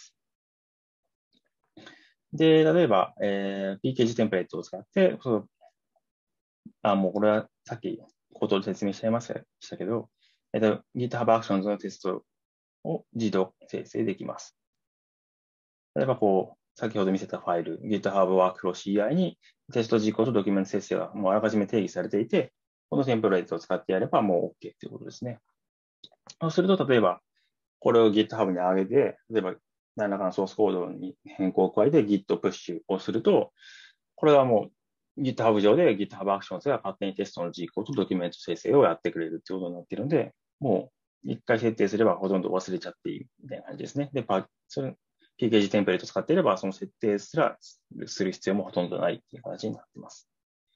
で、例えば、えー、ピーケージー テンプレートを使って、そうあ、もうこれはさっきことで説明しちゃいましたけど、えっと、GitHub Actions のテストを自動生成できます。例えば、こう、先ほど見せたファイル、GitHub Workflow シーアイ にテスト実行とドキュメント生成がもうあらかじめ定義されていて、このテンプレートを使ってやればもう OK ということですね。そうすると、例えば、これを GitHub に上げて、例えば、何らかのソースコードに変更を加えて Git プッシュをすると、これはもう GitHub 上で GitHub Actions が勝手にテストの実行とドキュメント生成をやってくれるということになっているので、もう一回設定すればほとんど忘れちゃっていいみたいな感じですね。で、パそれ ピーケージー テンプレートを使っていれば、その設定すらする必要もほとんどないという形になっています。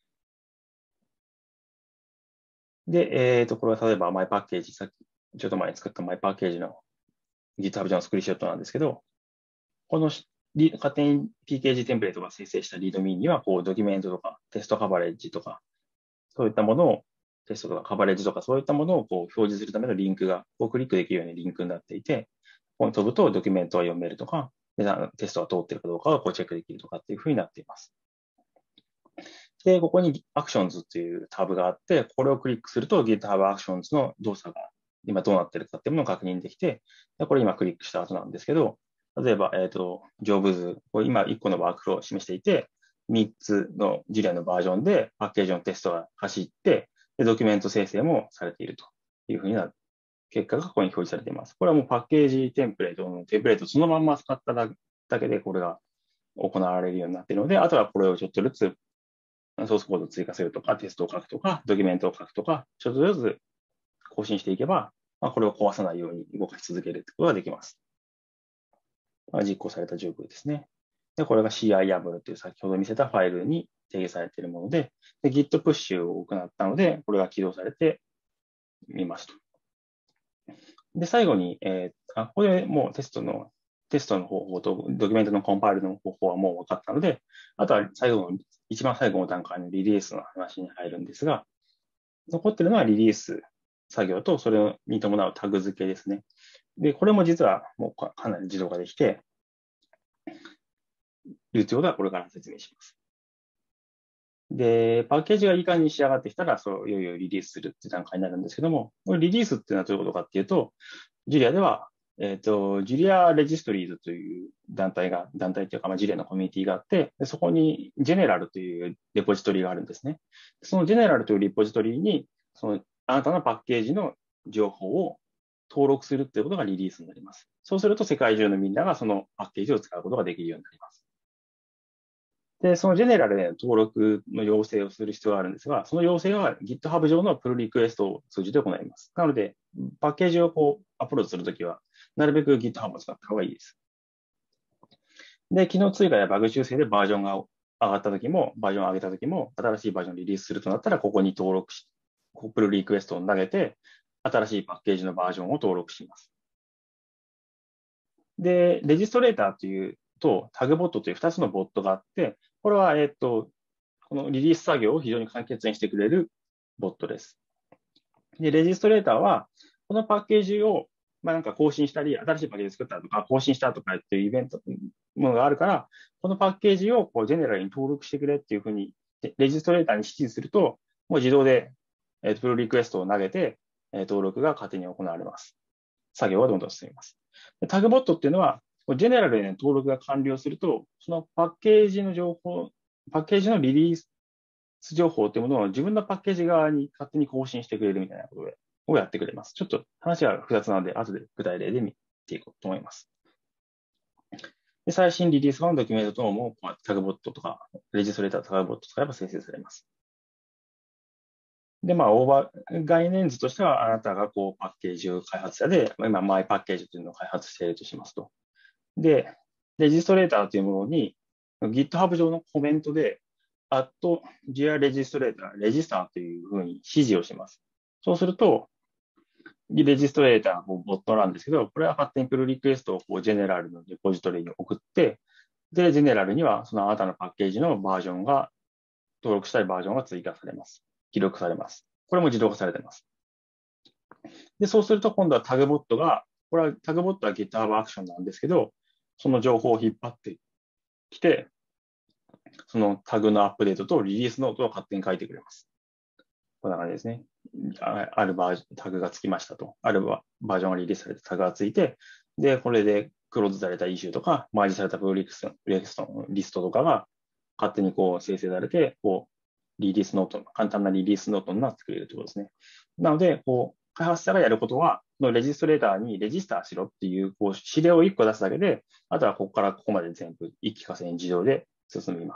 で、えっと、これは例えば MyPackage、さっきちょっと前に作った MyPackage の GitHub 上のスクリーンショットなんですけど、この勝手に ピーケージー テンプレートが生成したリードミーには、こう、ドキュメントとかテストカバレッジとか、そういったものを、テストとかカバレッジとかそういったものをこう表示するためのリンクが、こうクリックできるようにリンクになっていて、ここに飛ぶとドキュメントは読めるとか、テストが通っているかどうかをこうチェックできるとかっていうふうになっています。で、ここに Actions っていうタブがあって、これをクリックすると GitHub Actions の動作が今どうなっているかっていうものを確認できて、これ今クリックした後なんですけど、例えば、えっと、Jobs、これ今いっこのワークフローを示していて、みっつのジュリアのバージョンでパッケージのテストが走って、でドキュメント生成もされているというふうになる結果がここに表示されています。これはもうパッケージテンプレートのテンプレートそのまんま使っただけでこれが行われるようになっているので、あとはこれをちょっとずつソースコードを追加するとか、テストを書くとか、ドキュメントを書くとか、ちょっとずつ更新していけば、まあ、これを壊さないように動かし続けることができます。まあ、実行された状況ですね。で、これが シーアイ ヤブルという先ほど見せたファイルに定義されているもので、で Git プッシュを行ったので、これが起動されてみますと。で、最後に、えー、あここでもうテストの、テストの方法とドキュメントのコンパイルの方法はもう分かったので、あとは最後の、一番最後の段階のリリースの話に入るんですが、残っているのはリリース作業とそれに伴うタグ付けですね。で、これも実はもうかなり自動化できているということはこれから説明します。で、パッケージがいい感じに仕上がってきたら、そういよいよリリースするっていう段階になるんですけども、これリリースっていうのはどういうことかっていうと、ジュリアでは、えっ、ー、と、ジュリアレジストリーズという団体が、団体というか、まあ、ジュリアのコミュニティがあって、でそこにジェネラルというレポジトリがあるんですね。そのジェネラルというレポジトリに、その、あなたのパッケージの情報を登録するっていうことがリリースになります。そうすると世界中のみんながそのパッケージを使うことができるようになります。で、そのジェネラルで登録の要請をする必要があるんですが、その要請は GitHub 上のプルリクエストを通じて行います。なので、パッケージをこうアップロードするときは、なるべく GitHub を使った方がいいです。で、機能追加やバグ修正でバージョンが上がったときも、バージョンを上げたときも、新しいバージョンをリリースするとなったら、ここに登録し、プルリクエストを投げて、新しいパッケージのバージョンを登録します。で、レジストレーターというと、タグボットというふたつのボットがあって、これは、えっと、このリリース作業を非常に簡潔にしてくれるボットです。で、レジストレーターは、このパッケージを、まあ、なんか更新したり、新しいパッケージ作ったとか、更新したとかっていうイベント、ものがあるから、このパッケージをこうジェネラルに登録してくれっていうふうに、レジストレーターに指示すると、もう自動で、えっと、プロリクエストを投げて、えー、登録が勝手に行われます。作業はどんどん進みます。タグボットっていうのは、ジェネラルで、ね、登録が完了すると、そのパッケージの情報、パッケージのリリース情報というものを自分のパッケージ側に勝手に更新してくれるみたいなことをやってくれます。ちょっと話は複雑なので、後で具体例で見ていこうと思います。で最新リリース版のドキュメント等も、タグボットとか、レジストレータータグボットとかやっぱ生成されます。で、まあ、オーバー、概念図としては、あなたがこう、パッケージを開発者で、今、マイパッケージというのを開発しているとしますと。で、レジストレーターというものに、GitHub 上のコメントで、アット ジュリア レジストレーター、レジスターというふうに指示をします。そうすると、 レジストレーターがボットなんですけど、これは勝手にプルリクエストをこうジェネラルのレポジトリに送って、で、ジェネラルにはそのあなたのパッケージのバージョンが、登録したいバージョンが追加されます。記録されます。これも自動化されています。で、そうすると今度はタグボットが、これはタグボットは GitHub アクションなんですけど、その情報を引っ張ってきて、そのタグのアップデートとリリースノートを勝手に書いてくれます。こんな感じですね。あるバージョン、タグがつきましたと。あるバージョンがリリースされてタグがついて、で、これでクローズされたイシューとか、マージされたプロリクストのリストとかが勝手にこう生成されて、こう、リリースノート、簡単なリリースノートになってくれるということですね。なので、こう、開発者がやることは、のレジストレーターにレジスターしろっていう、こう、指令をいっこ出すだけで、あとはここからここまで全部一気呵成に自動で進みます。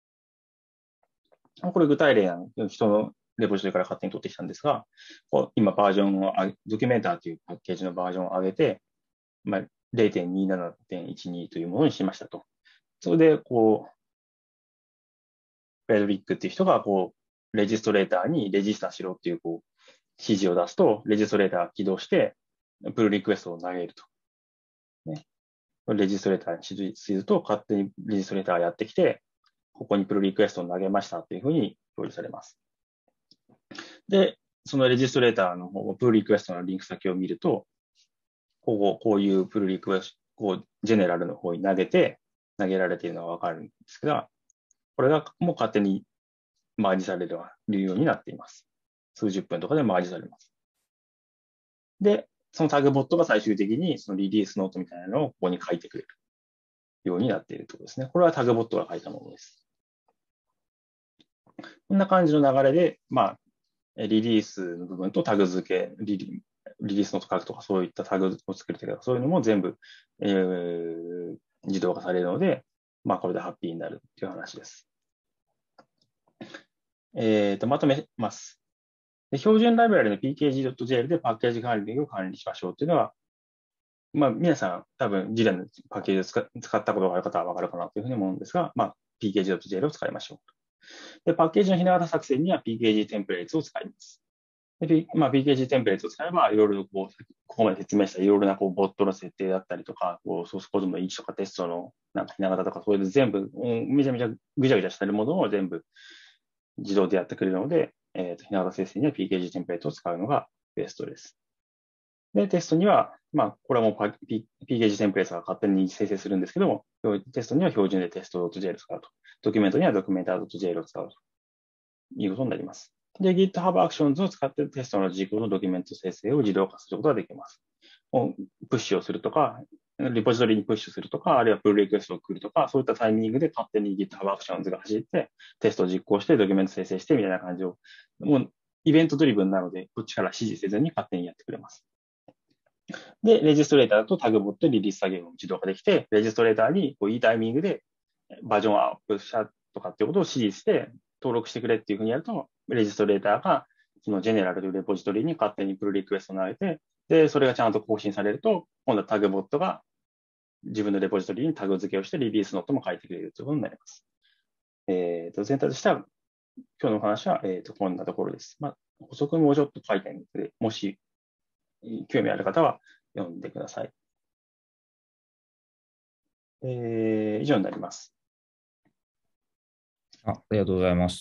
これ具体例の人のレポジトリから勝手に取ってきたんですが、今バージョンを、ドキュメンターというパッケージのバージョンを上げて、まあ、ゼロてんにじゅうななてんいちに というものにしましたと。それで、こう、フェドリックっていう人が、こう、レジストレーターにレジスタしろっていう、こう、指示を出すと、レジストレーターが起動して、プルリクエストを投げると。ね。レジストレーターに指示すると、勝手にレジストレーターがやってきて、ここにプルリクエストを投げましたっていうふうに表示されます。で、そのレジストレーターの方、プルリクエストのリンク先を見ると、こう、こういうプルリクエスト、こう、ジェネラルの方に投げて、投げられているのがわかるんですが、これがもう勝手にマージされるようになっています。数十分とかでマージされます。で、そのタグボットが最終的にそのリリースノートみたいなのをここに書いてくれるようになっているということですね。これはタグボットが書いたものです。こんな感じの流れで、まあ、リリースの部分とタグ付け、リリリリースノート書くとか、そういったタグを作るとか、そういうのも全部、えー、自動化されるので、まあ、これでハッピーになるという話です。えーと、まとめます。で標準ライブラリの ピーケージードットジェーエル でパッケージ管理を管理しましょうというのは、まあ、皆さん多分、ジレのパッケージを使使ったことがある方はわかるかなというふうに思うんですが、まあ、ピーケージードットジェーエル を使いましょう。で、パッケージのひな型作成には ピーケージー テンプレートを使います。で、まあ、ピーケージー テンプレートを使えば、いろいろこう、ここまで説明したいろいろなこうボットの設定だったりとか、こうソースコードの位置とかテストのなんかひな型とか、そういう全部、うん、めちゃめちゃぐちゃぐちゃしてるものを全部自動でやってくれるので、えーと、ひな型生成には ピーケージー テンプレートを使うのがベストです。で、テストには、まあ、これはもう ピーケージー テンプレートが勝手に生成するんですけども、テストには標準でテスト .jl を使うと。ドキュメントにはドキュメンター .jl を使うということになります。で、GitHub Actions を使ってテストの実行のドキュメント生成を自動化することができます。プッシュをするとか、リポジトリにプッシュするとか、あるいはプルリクエストを送るとか、そういったタイミングで勝手に GitHub Actions が走って、テストを実行して、ドキュメント生成してみたいな感じを、もうイベントドリブンなので、こっちから指示せずに勝手にやってくれます。で、レジストレーターだとタグボットリリース作業を自動化できて、レジストレーターにこういいタイミングでバージョンアップしたとかっていうことを指示して登録してくれっていうふうにやると、レジストレーターがそのジェネラルというレポジトリに勝手にプルリクエストを投げて、で、それがちゃんと更新されると、今度はタグボットが自分のレポジトリにタグ付けをしてリリースノートも書いてくれるということになります。えー、と全体としては、今日のお話は、えー、とこんなところです。まあ、補足もうちょっと書いてあるので、もし興味ある方は読んでください。えー、以上になります。 あ、ありがとうございました。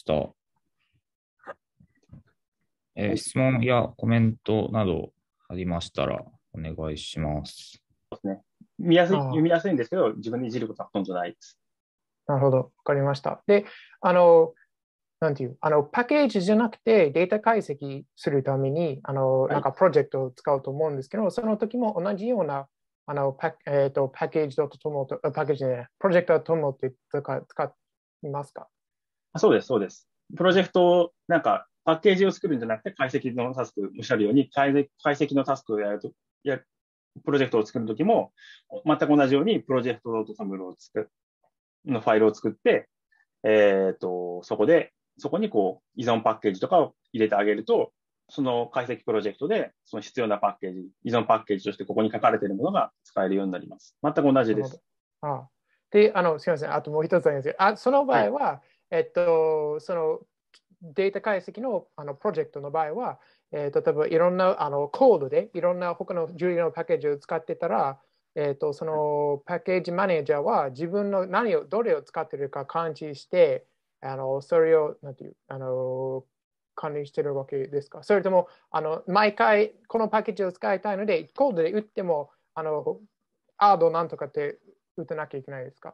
えー、質問やコメントなどありましたらお願いします。 そうですね。見やすい、読みやすいんですけど、自分でいじることはほとんどないです。 なるほど、わかりました。で、あの、なんていう、あの、パッケージじゃなくてデータ解析するために、あの、 はい、 なんかプロジェクトを使うと思うんですけど、その時も同じような、あの、パッ,、えー、とパッケージとともと、パッケージで、プロジェクトともって使使いますか？ そうです、そうです。プロジェクトを、なんか、パッケージを作るんじゃなくて、解析のタスク、おっしゃるように、解析解析のタスクをやると、やプロジェクトを作るときも、全く同じように、プロジェクト .saml を作る、のファイルを作って、えっと、そこで、そこにこう、依存パッケージとかを入れてあげると、その解析プロジェクトで、その必要なパッケージ、依存パッケージとしてここに書かれているものが使えるようになります。全く同じです。 ああで、あの、すみません。あともう一つあるんですけど、あその場合は、はい、えっと、そのデータ解析のあのプロジェクトの場合は、 えー、例えばいろんなあのコードでいろんな他のジュリアのパッケージを使ってたら、えー、とそのパッケージマネージャーは自分の何をどれを使っているか感知して、あのそれをなんていうあの管理しているわけですか？それともあの毎回このパッケージを使いたいのでコードで打ってもあのアードなんとかって打たなきゃいけないですか？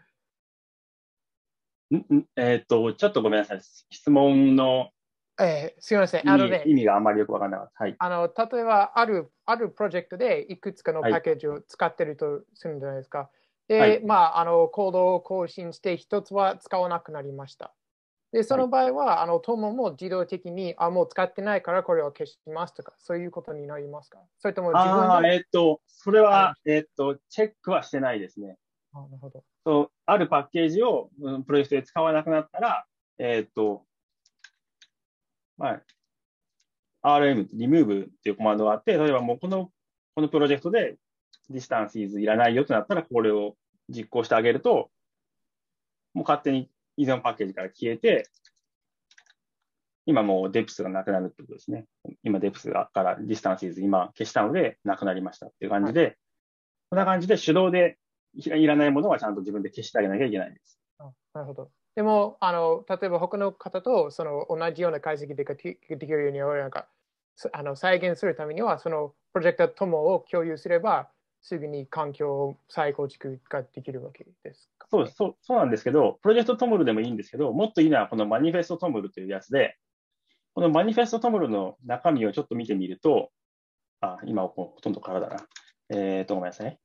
んんえっと、ちょっとごめんなさい。質問のえー、すみません。 意味、 あのね、 意味があんまりよくわからなかった。はい。 あの例えばある、あるプロジェクトでいくつかのはい。 パッケージを使っているとするんじゃないですか。 はで、 い。 まあ、あのコードを更新して一つは使わなくなりました。で、そはい。 の場合は、あの友も自動的に、あ、もう使ってないからこれを消しますとか、そういうことになりますか？それとも自分ああ、 で、 えっと、それあの、 は、えっと、チェックはしてないですね。 あ、なるほど。 そう、あるパッケージを、うん、プロジェクトで使わなくなったら、えっと、まあ、アールエム、remove っていうコマンドがあって、例えばもうこの、このプロジェクトで distances いらないよとなったら、これを実行してあげると、もう勝手に依存パッケージから消えて、今もう depth がなくなるってことですね。今 depth から distances 今消したのでなくなりましたっていう感じで、はい、こんな感じで手動でいらないものはちゃんと自分で消してあげなきゃいけないです。 あ、なるほど。でも、あの例えば他の方とその同じような解析でできるようになんかあの再現するためには、そのプロジェクトともを共有すれば、すぐに環境を再構築ができるわけですか、ね。 そうそう、そうなんですけど、プロジェクトトムルでもいいんですけど、もっといいのはこのマニフェストトムルというやつで、このマニフェストトムルの中身をちょっと見てみると、あ、今ほとんど空だな。えっと、ごめんなさい。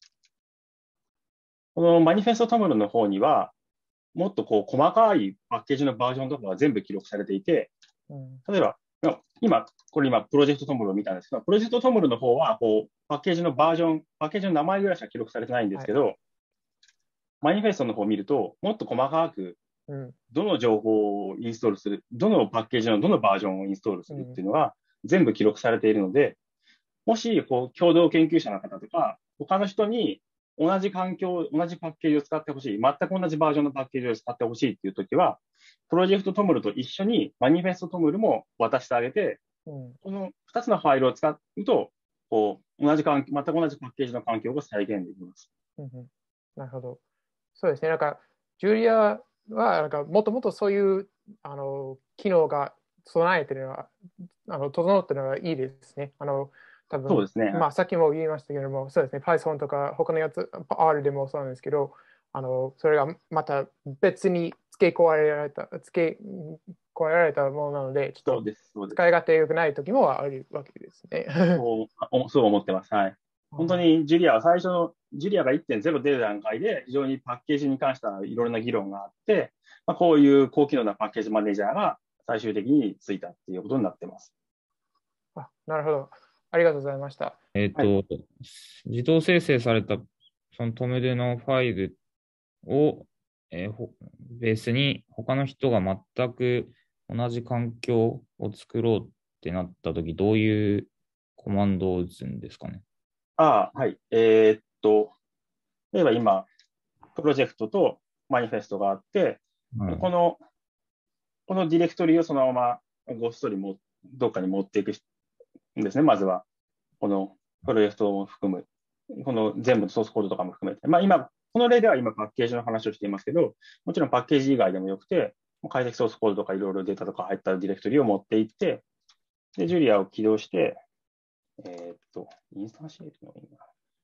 このマニフェストトムルの方には、もっとこう細かいパッケージのバージョンとかが全部記録されていて、例えば、今、これ今、プロジェクトトムルを見たんですけど、プロジェクトトムルの方は、こう、パッケージのバージョン、パッケージの名前ぐらいしか記録されてないんですけど、はい、マニフェストの方を見ると、もっと細かく、どの情報をインストールする、どのパッケージのどのバージョンをインストールするっていうのが全部記録されているので、もし、こう、共同研究者の方とか、他の人に同じ環境、同じパッケージを使ってほしい、全く同じバージョンのパッケージを使ってほしいっていうときは、プロジェクトトムルと一緒にマニフェストトムルも渡してあげて、うん、このふたつのファイルを使うと、こう、同じ環境、全く同じパッケージの環境が再現できます。 うんうん、なるほど。そうですね。なんか、ジュリアは、なんか、もともとそういう、あの、機能が備えてるのは、あの、整ってるのはいいですね。あの、多分そうですね。 まあ、さっきも言いましたけども、そうですね。Python とか、他のやつ、R でもそうなんですけど、あの、それがまた別に付け加えられた、付け加えられたものなので、ちょっと使い勝手良くない時もあるわけですね。 そう、そう思ってます。はい。本当にジュリアは最初の、ジュリアが いってんゼロ 出る段階で非常にパッケージに関してはいろいろな議論があって、まあ、こういう高機能なパッケージマネージャーが最終的についたっていうことになってます。 あ、なるほど。ありがとうございました。 えっと、はい、自動生成されたそのトムルのファイルを、えー、ベースに他の人が全く同じ環境を作ろうってなったとき、どういうコマンドを打つんですかね。 ああ、はい。えー、っと、例えば今、プロジェクトとマニフェストがあって、うん、この、このディレクトリをそのままごっそりもどっかに持っていくんですね、まずは。このプロジェクトを含む、この全部のソースコードとかも含めて。まあ今、この例では今パッケージの話をしていますけど、もちろんパッケージ以外でもよくて、解析ソースコードとかいろいろデータとか入ったディレクトリを持っていって、で、ジュリアを起動して、えー、っと、インスタンシエイトのいいな。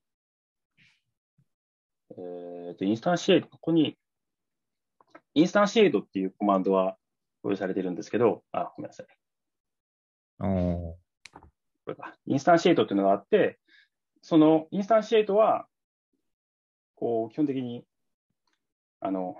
えー、っと、インスタンシエイト、ここに、インスタンシエイトっていうコマンドは表示されてるんですけど、あ、ごめんなさい。 おこれか。インスタンシエイトっていうのがあって、そのインスタンシエイトは、こう、基本的に、あの、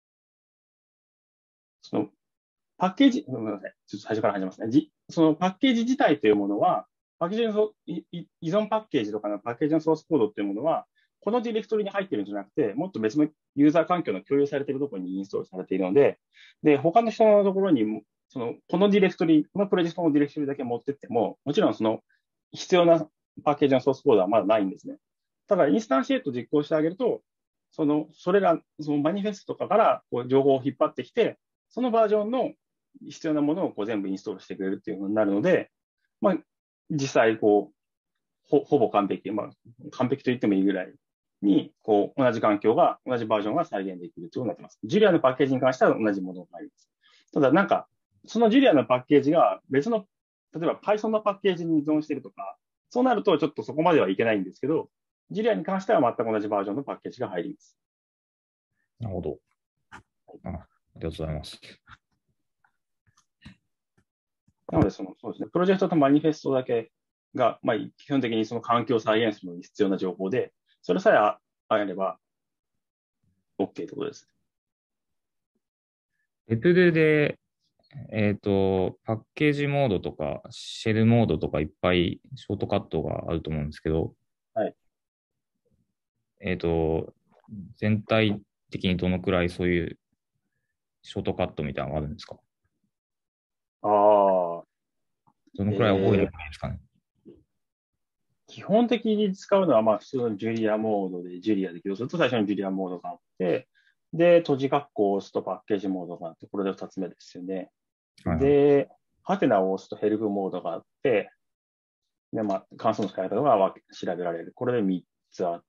その、パッケージ、ごめんなさい。ちょっと最初から始めますね。じそのパッケージ自体というものは、パッケージの依存パッケージとかのパッケージのソースコードっていうものは、このディレクトリに入っているんじゃなくて、もっと別のユーザー環境の共有されているところにインストールされているので、で、他の人のところに、その、このディレクトリ、このプロジェクトのディレクトリだけ持ってっても、もちろんその必要なパッケージのソースコードはまだないんですね。ただ、インスタンシエイトを実行してあげると、その、それら、そのマニフェストとかからこう情報を引っ張ってきて、そのバージョンの必要なものをこう全部インストールしてくれるっていうふうになるので、 まあ、実際、こう、ほ、ほぼ完璧、まあ、完璧と言ってもいいぐらいに、こう、同じ環境が、同じバージョンが再現できるということになってます。ジュリアのパッケージに関しては同じものがあります。ただ、なんか、そのジュリアのパッケージが別の、例えば Python のパッケージに依存しているとか、そうなるとちょっとそこまではいけないんですけど、ジュリアに関しては全く同じバージョンのパッケージが入ります。 なるほど。あ、ありがとうございます。 なのでその、そうですね、プロジェクトとマニフェストだけが、まあ、基本的にその環境を再現するのに必要な情報で、それさえああれば OK ということです。 レプルで、えっと、パッケージモードとか、シェルモードとかいっぱいショートカットがあると思うんですけど、 はい。 えっと、全体的にどのくらいそういうショートカットみたいなのがあるんですか？ ああ、 どのくらい覚えればいいえー、 ですかね？ 基本的に使うのは、まあ、普通のジュリアモードで、ジュリアで起動すると最初にジュリアモードがあって、で、閉じ括弧を押すとパッケージモードがあって、これで二つ目ですよね。 はいはい。 で、ハテナを押すとヘルプモードがあって、で、まあ、関数の使い方がわけ調べられる。これで三つあって、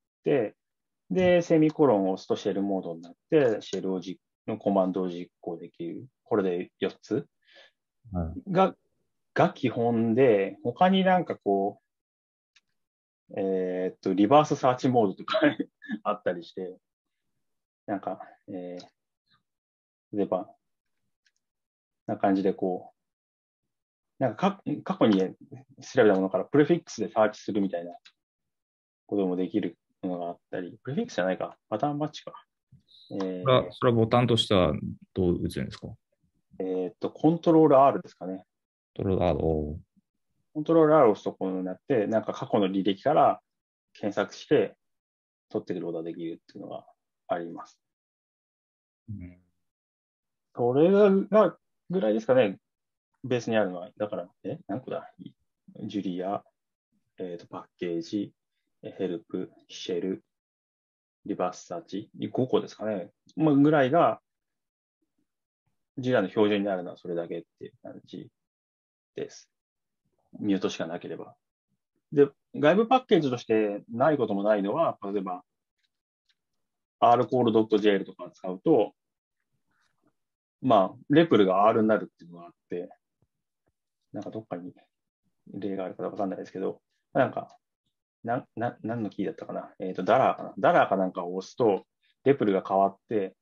で、セミコロンを押すとシェルモードになって、シェルを実のコマンドを実行できる。これでよっつはい、 が、が基本で、他になんかこう、えーっと、リバースサーチモードとかあったりして、なんか、えー、例えば、な感じでこう、なんかか過去に調べたものからプレフィックスでサーチするみたいなこともできるものがあったり、プレフィックスじゃないか、パターンマッチか。えそれは、 ーそれはボタンとしてはどう打つんですか？ えーっと、コントロール R ですかね。 トロあおコントロール R を押すとこうになって、なんか過去の履歴から検索して取ってくることができるっていうのがあります。 うん、 それがぐらいですかね、ベースにあるのは。だから、え、何個だジュリア、えーと、パッケージ、ヘルプ、シェル、リバースサーチ、ごこですかね。まあ、ぐらいが、ジュリアの標準にあるのはそれだけっていう感じです。ミュートしかなければ。で、外部パッケージとしてないこともないのは、例えば、rcall.jl とか使うと、まあ、レプルが R になるっていうのがあって、なんかどっかに例があるかわかんないですけど、なんか、な、な、何のキーだったかな。えっと、ダラーかな。ダラーかなんかを押すと、レプルが変わって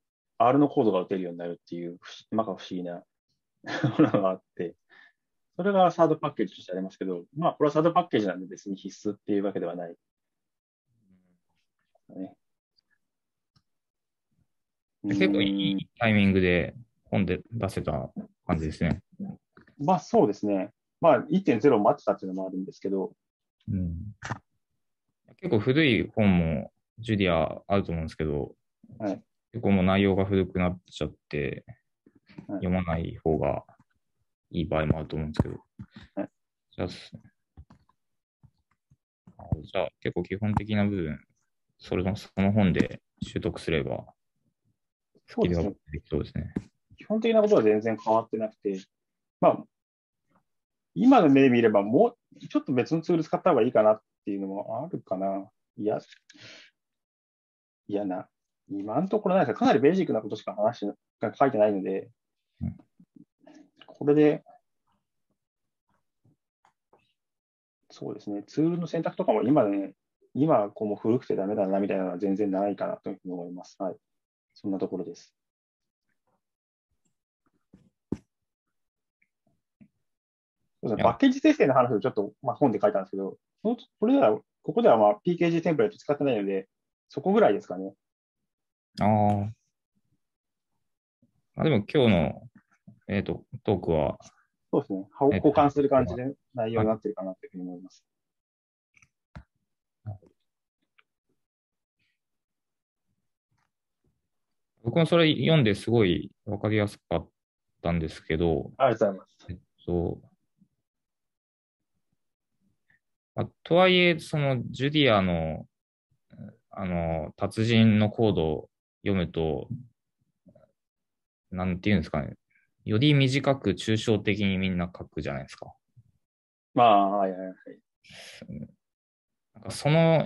、R のコードが打てるようになるっていう、まか不思議なものがあって、それがサードパッケージとしてありますけど、まあ、これはサードパッケージなんで別に必須っていうわけではないね。う結構いーん。 いタイミングで本で出せた感じですね。 まあ、そうですね。まあ、いってんゼロ を待ってたっていうのもあるんですけど、 うん、結構古い本もジュリアあると思うんですけど、 はい。 結構もう内容が古くなっちゃって、 はい。 読まない方がいい場合もあると思うんですけど。 はい。 じゃあ、じゃあ結構基本的な部分、それの、その本で習得すれば、スキルアップそうですね。 できそうですね。 基本的なことは全然変わってなくて、まあ、今の目で見れば、もうちょっと別のツール使った方がいいかなっていうのもあるかな。いや、いやな。今のところないですかなりベーシックなことしか話が書いてないので、 うん、 これで、そうですね、ツールの選択とかも今ね、今こうもう古くてダメだなみたいなのは全然ないかなというふうに思います。はい。そんなところです。そうですね、 いや、 パッケージ生成の話をちょっと、まあ、本で書いたんですけど、これでは、ここではまあ ピーケージー テンプレート使ってないので、そこぐらいですかね。 あーあ、でも今日の、えっと、トークは、 そうですね。 えっと、 補完する感じで内容になってるかなというふうに思います。 僕もそれ読んですごいわかりやすかったんですけど、 ありがとうございます。 えっと、まあ、とはいえ、そのジュディアの、あの、達人のコードを読むと、なんていうんですかね、より短く抽象的にみんな書くじゃないですか。 まあ、はいはいはい。 なんかその、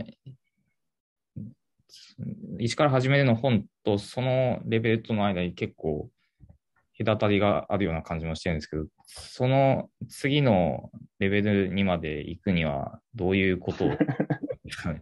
一から始めるの本とそのレベルとの間に結構隔たりがあるような感じもしてるんですけど、その次のレベルにまで行くにはどういうことをですかね。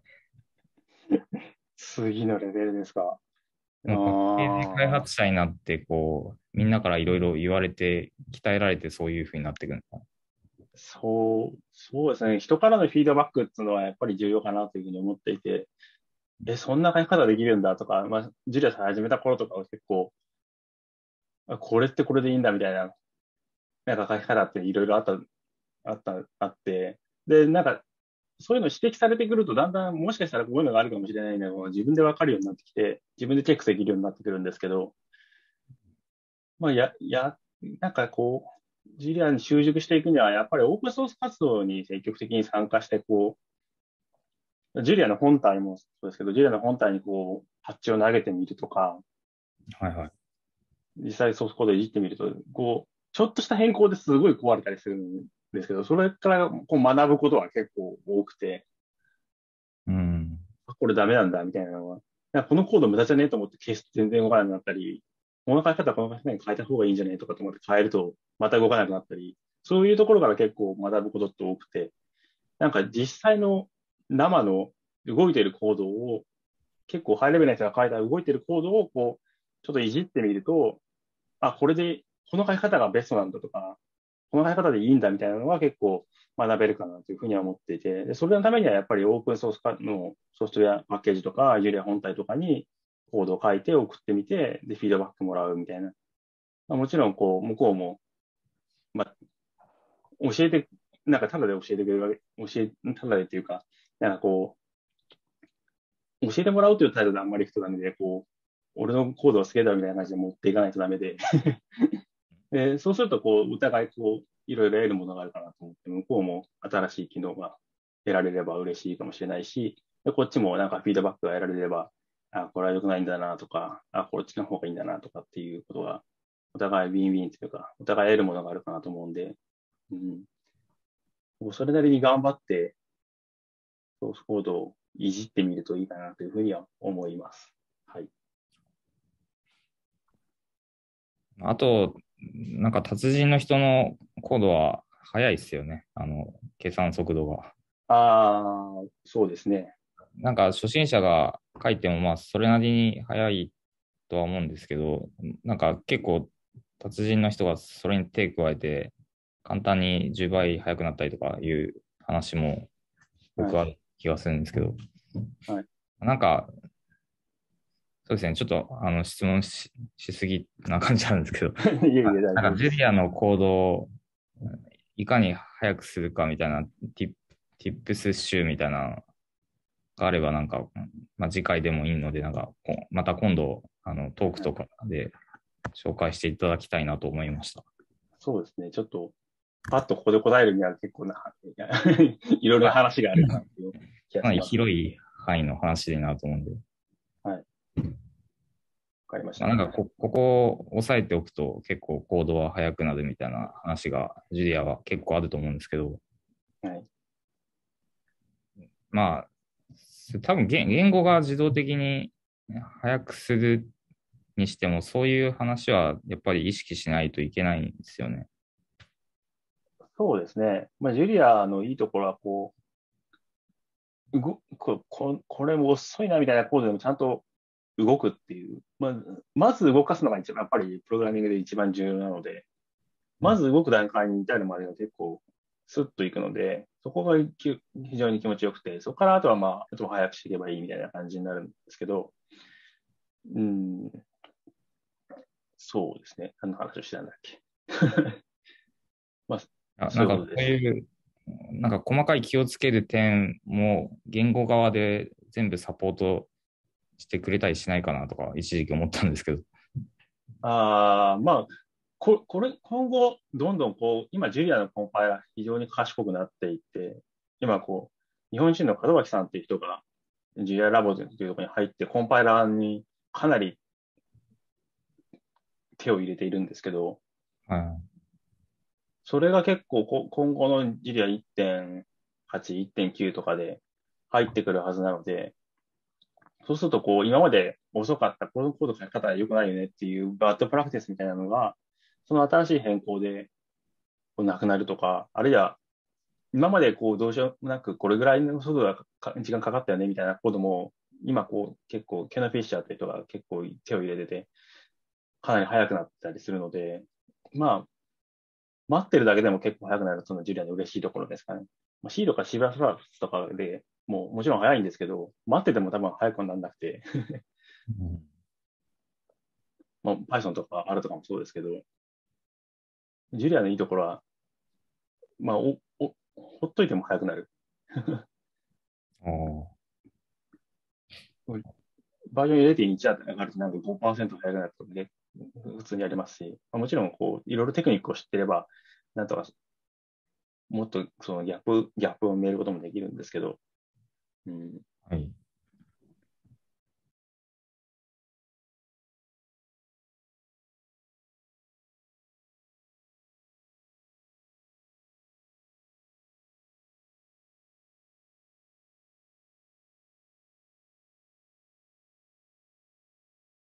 次のレベルですか。あもうパッケージ開あ、 発者になって、こう、みんなからいろいろ言われて、鍛えられてそういうふうになっていくんですか。 そう、そうですね。人からのフィードバックっていうのはやっぱり重要かなというふうに思っていて、え、そんな書き方できるんだとか、まあ、ジュリアさん始めた頃とかは結構、あこれってこれでいいんだみたいな、なんか書き方っていろいろあった、あった、あって、で、なんか、そういうの指摘されてくると、だんだんもしかしたらこういうのがあるかもしれないのを自分でわかるようになってきて、自分でチェックできるようになってくるんですけど、まあ、や、や、なんかこう、ジュリアに習熟していくには、やっぱりオープンソース活動に積極的に参加して、こう、ジュリアの本体もそうですけど、ジュリアの本体にこう、パッチを投げてみるとか、 はいはい。 実際ソースコードをいじってみると、こう、ちょっとした変更ですごい壊れたりするんですけど、それからこう学ぶことは結構多くて、 うん。 あ、これダメなんだ、みたいなのは。なんかこのコード無駄じゃねえと思って消すと全然動かなくなったり、この書き方はこの書き方に変えた方がいいんじゃねえとかと思って変えると、また動かなくなったり、そういうところから結構学ぶことって多くて、なんか実際の生の動いているコードを、結構ハイレベルな人が書いた動いているコードをこう、ちょっといじってみると、あ、これで、この書き方がベストなんだとか、この書き方でいいんだみたいなのは結構学べるかなというふうには思っていて、でそれのためにはやっぱりオープンソース化のソフトウェアパッケージとか、ジュリア本体とかにコードを書いて送ってみて、で、フィードバックもらうみたいな。まあ、もちろん、こう、向こうも、まあ、教えて、なんか、ただで教えてくれるわけ、教え、ただでっていうか、なんかこう、教えてもらうという態度であんまりいくとダメで、こう、俺のコードは好きだみたいな感じで持っていかないとダメで、で、そうすると、こう、お互い、こう、いろいろ得るものがあるかなと思って、向こうも新しい機能が得られれば嬉しいかもしれないし、で、こっちもなんかフィードバックが得られれば、あ、これは良くないんだなとか、あ、こっちの方がいいんだなとかっていうことが、お互いウィンウィンというか、お互い得るものがあるかなと思うんで、うん、それなりに頑張って、ソースコードをいじってみるといいかなというふうには思います。はい。 あと、なんか達人の人のコードは速いですよね。あの、計算速度が。 ああ、そうですね。 なんか初心者が書いてもまあそれなりに速いとは思うんですけど、なんか結構達人の人がそれに手加えて簡単にじゅうばい速くなったりとかいう話もはい。 僕は気がするんですけど、 はい。 なんかそうですね、ちょっとあの質問し、しすぎな感じなんですけど、 いえいえ、大なんかジュ丈夫です。 リアのコードをいかに速くするかみたいなティップ、ティップス集みたいなのがあれば、なんか、まあ、次回でもいいので、なんか、こうまた今度、あの、トークはい。 とかで紹介していただきたいなと思いました。 そうですね。ちょっと、パッとここで答えるには結構な、いろいろなまあ、 話があるかなっていう気がかなりします。 広い範囲の話でいいなと思うんで、 はい。わかりましまあ、 た。 なんかこ、ここを押さえておくと結構コードは速くなるみたいな話がジュリアは結構あると思うんですけど、 はい。 まあ、多分言言語が自動的に速くするにしても、そういう話はやっぱり意識しないといけないんですよね。 そうですね。まあ、ジュリアのいいところは、こう、動こ、こ、これも遅いなみたいなコードでもちゃんと動くっていう。まあ、まず動かすのが一番、やっぱりプログラミングで一番重要なので、まず動く段階に至るまでが結構スッといくので、そこがき非常に気持ちよくて、そこからあとはまあ、あとは早くしていけばいいみたいな感じになるんですけど、うん、そうですね。何の話をしてたんだっけ。まあ、 あそういうこなんかとです。 そういう、なんか細かい気をつける点も言語側で全部サポートしてくれたりしないかなとか一時期思ったんですけど。 ああ、まあ、こ、これ、今後、どんどんこう、今、ジュリアのコンパイラー非常に賢くなっていて、今こう、日本人の門脇さんっていう人が、ジュリアラボというところに入って、コンパイラーにかなり手を入れているんですけど、 はい。 それが結構こ今後のジュリアいってんはち、いってんきゅうとかで入ってくるはずなので、そうするとこう今まで遅かったこのコード書き方は良くないよねっていうバッドプラクティスみたいなのが、その新しい変更でこうなくなるとか、あるいは今までこうどうしようもなくこれぐらいの速度がか時間かかったよねみたいなコードも、今こう結構ケナ・フィッシャーって人が結構手を入れてて、かなり速くなったりするので、まあ、待ってるだけでも結構速くなるそのジュリアの嬉しいところですかね。まあ、C とか C++ とかでもうもちろん速いんですけど、待ってても多分速くならなくて、 うんまあ、Python とか R とかもそうですけど、ジュリアのいいところは、まあ、お、お、ほっといても速くなる。 あーバージョン れいてんいち だったら上がるとなんかごパーセント速くなるとかね、普通にありますし、まあ、もちろんこう、いろいろテクニックを知ってれば、なんとかもっとそのギャップ、ギャップを埋めることもできるんですけど、うん、 はい。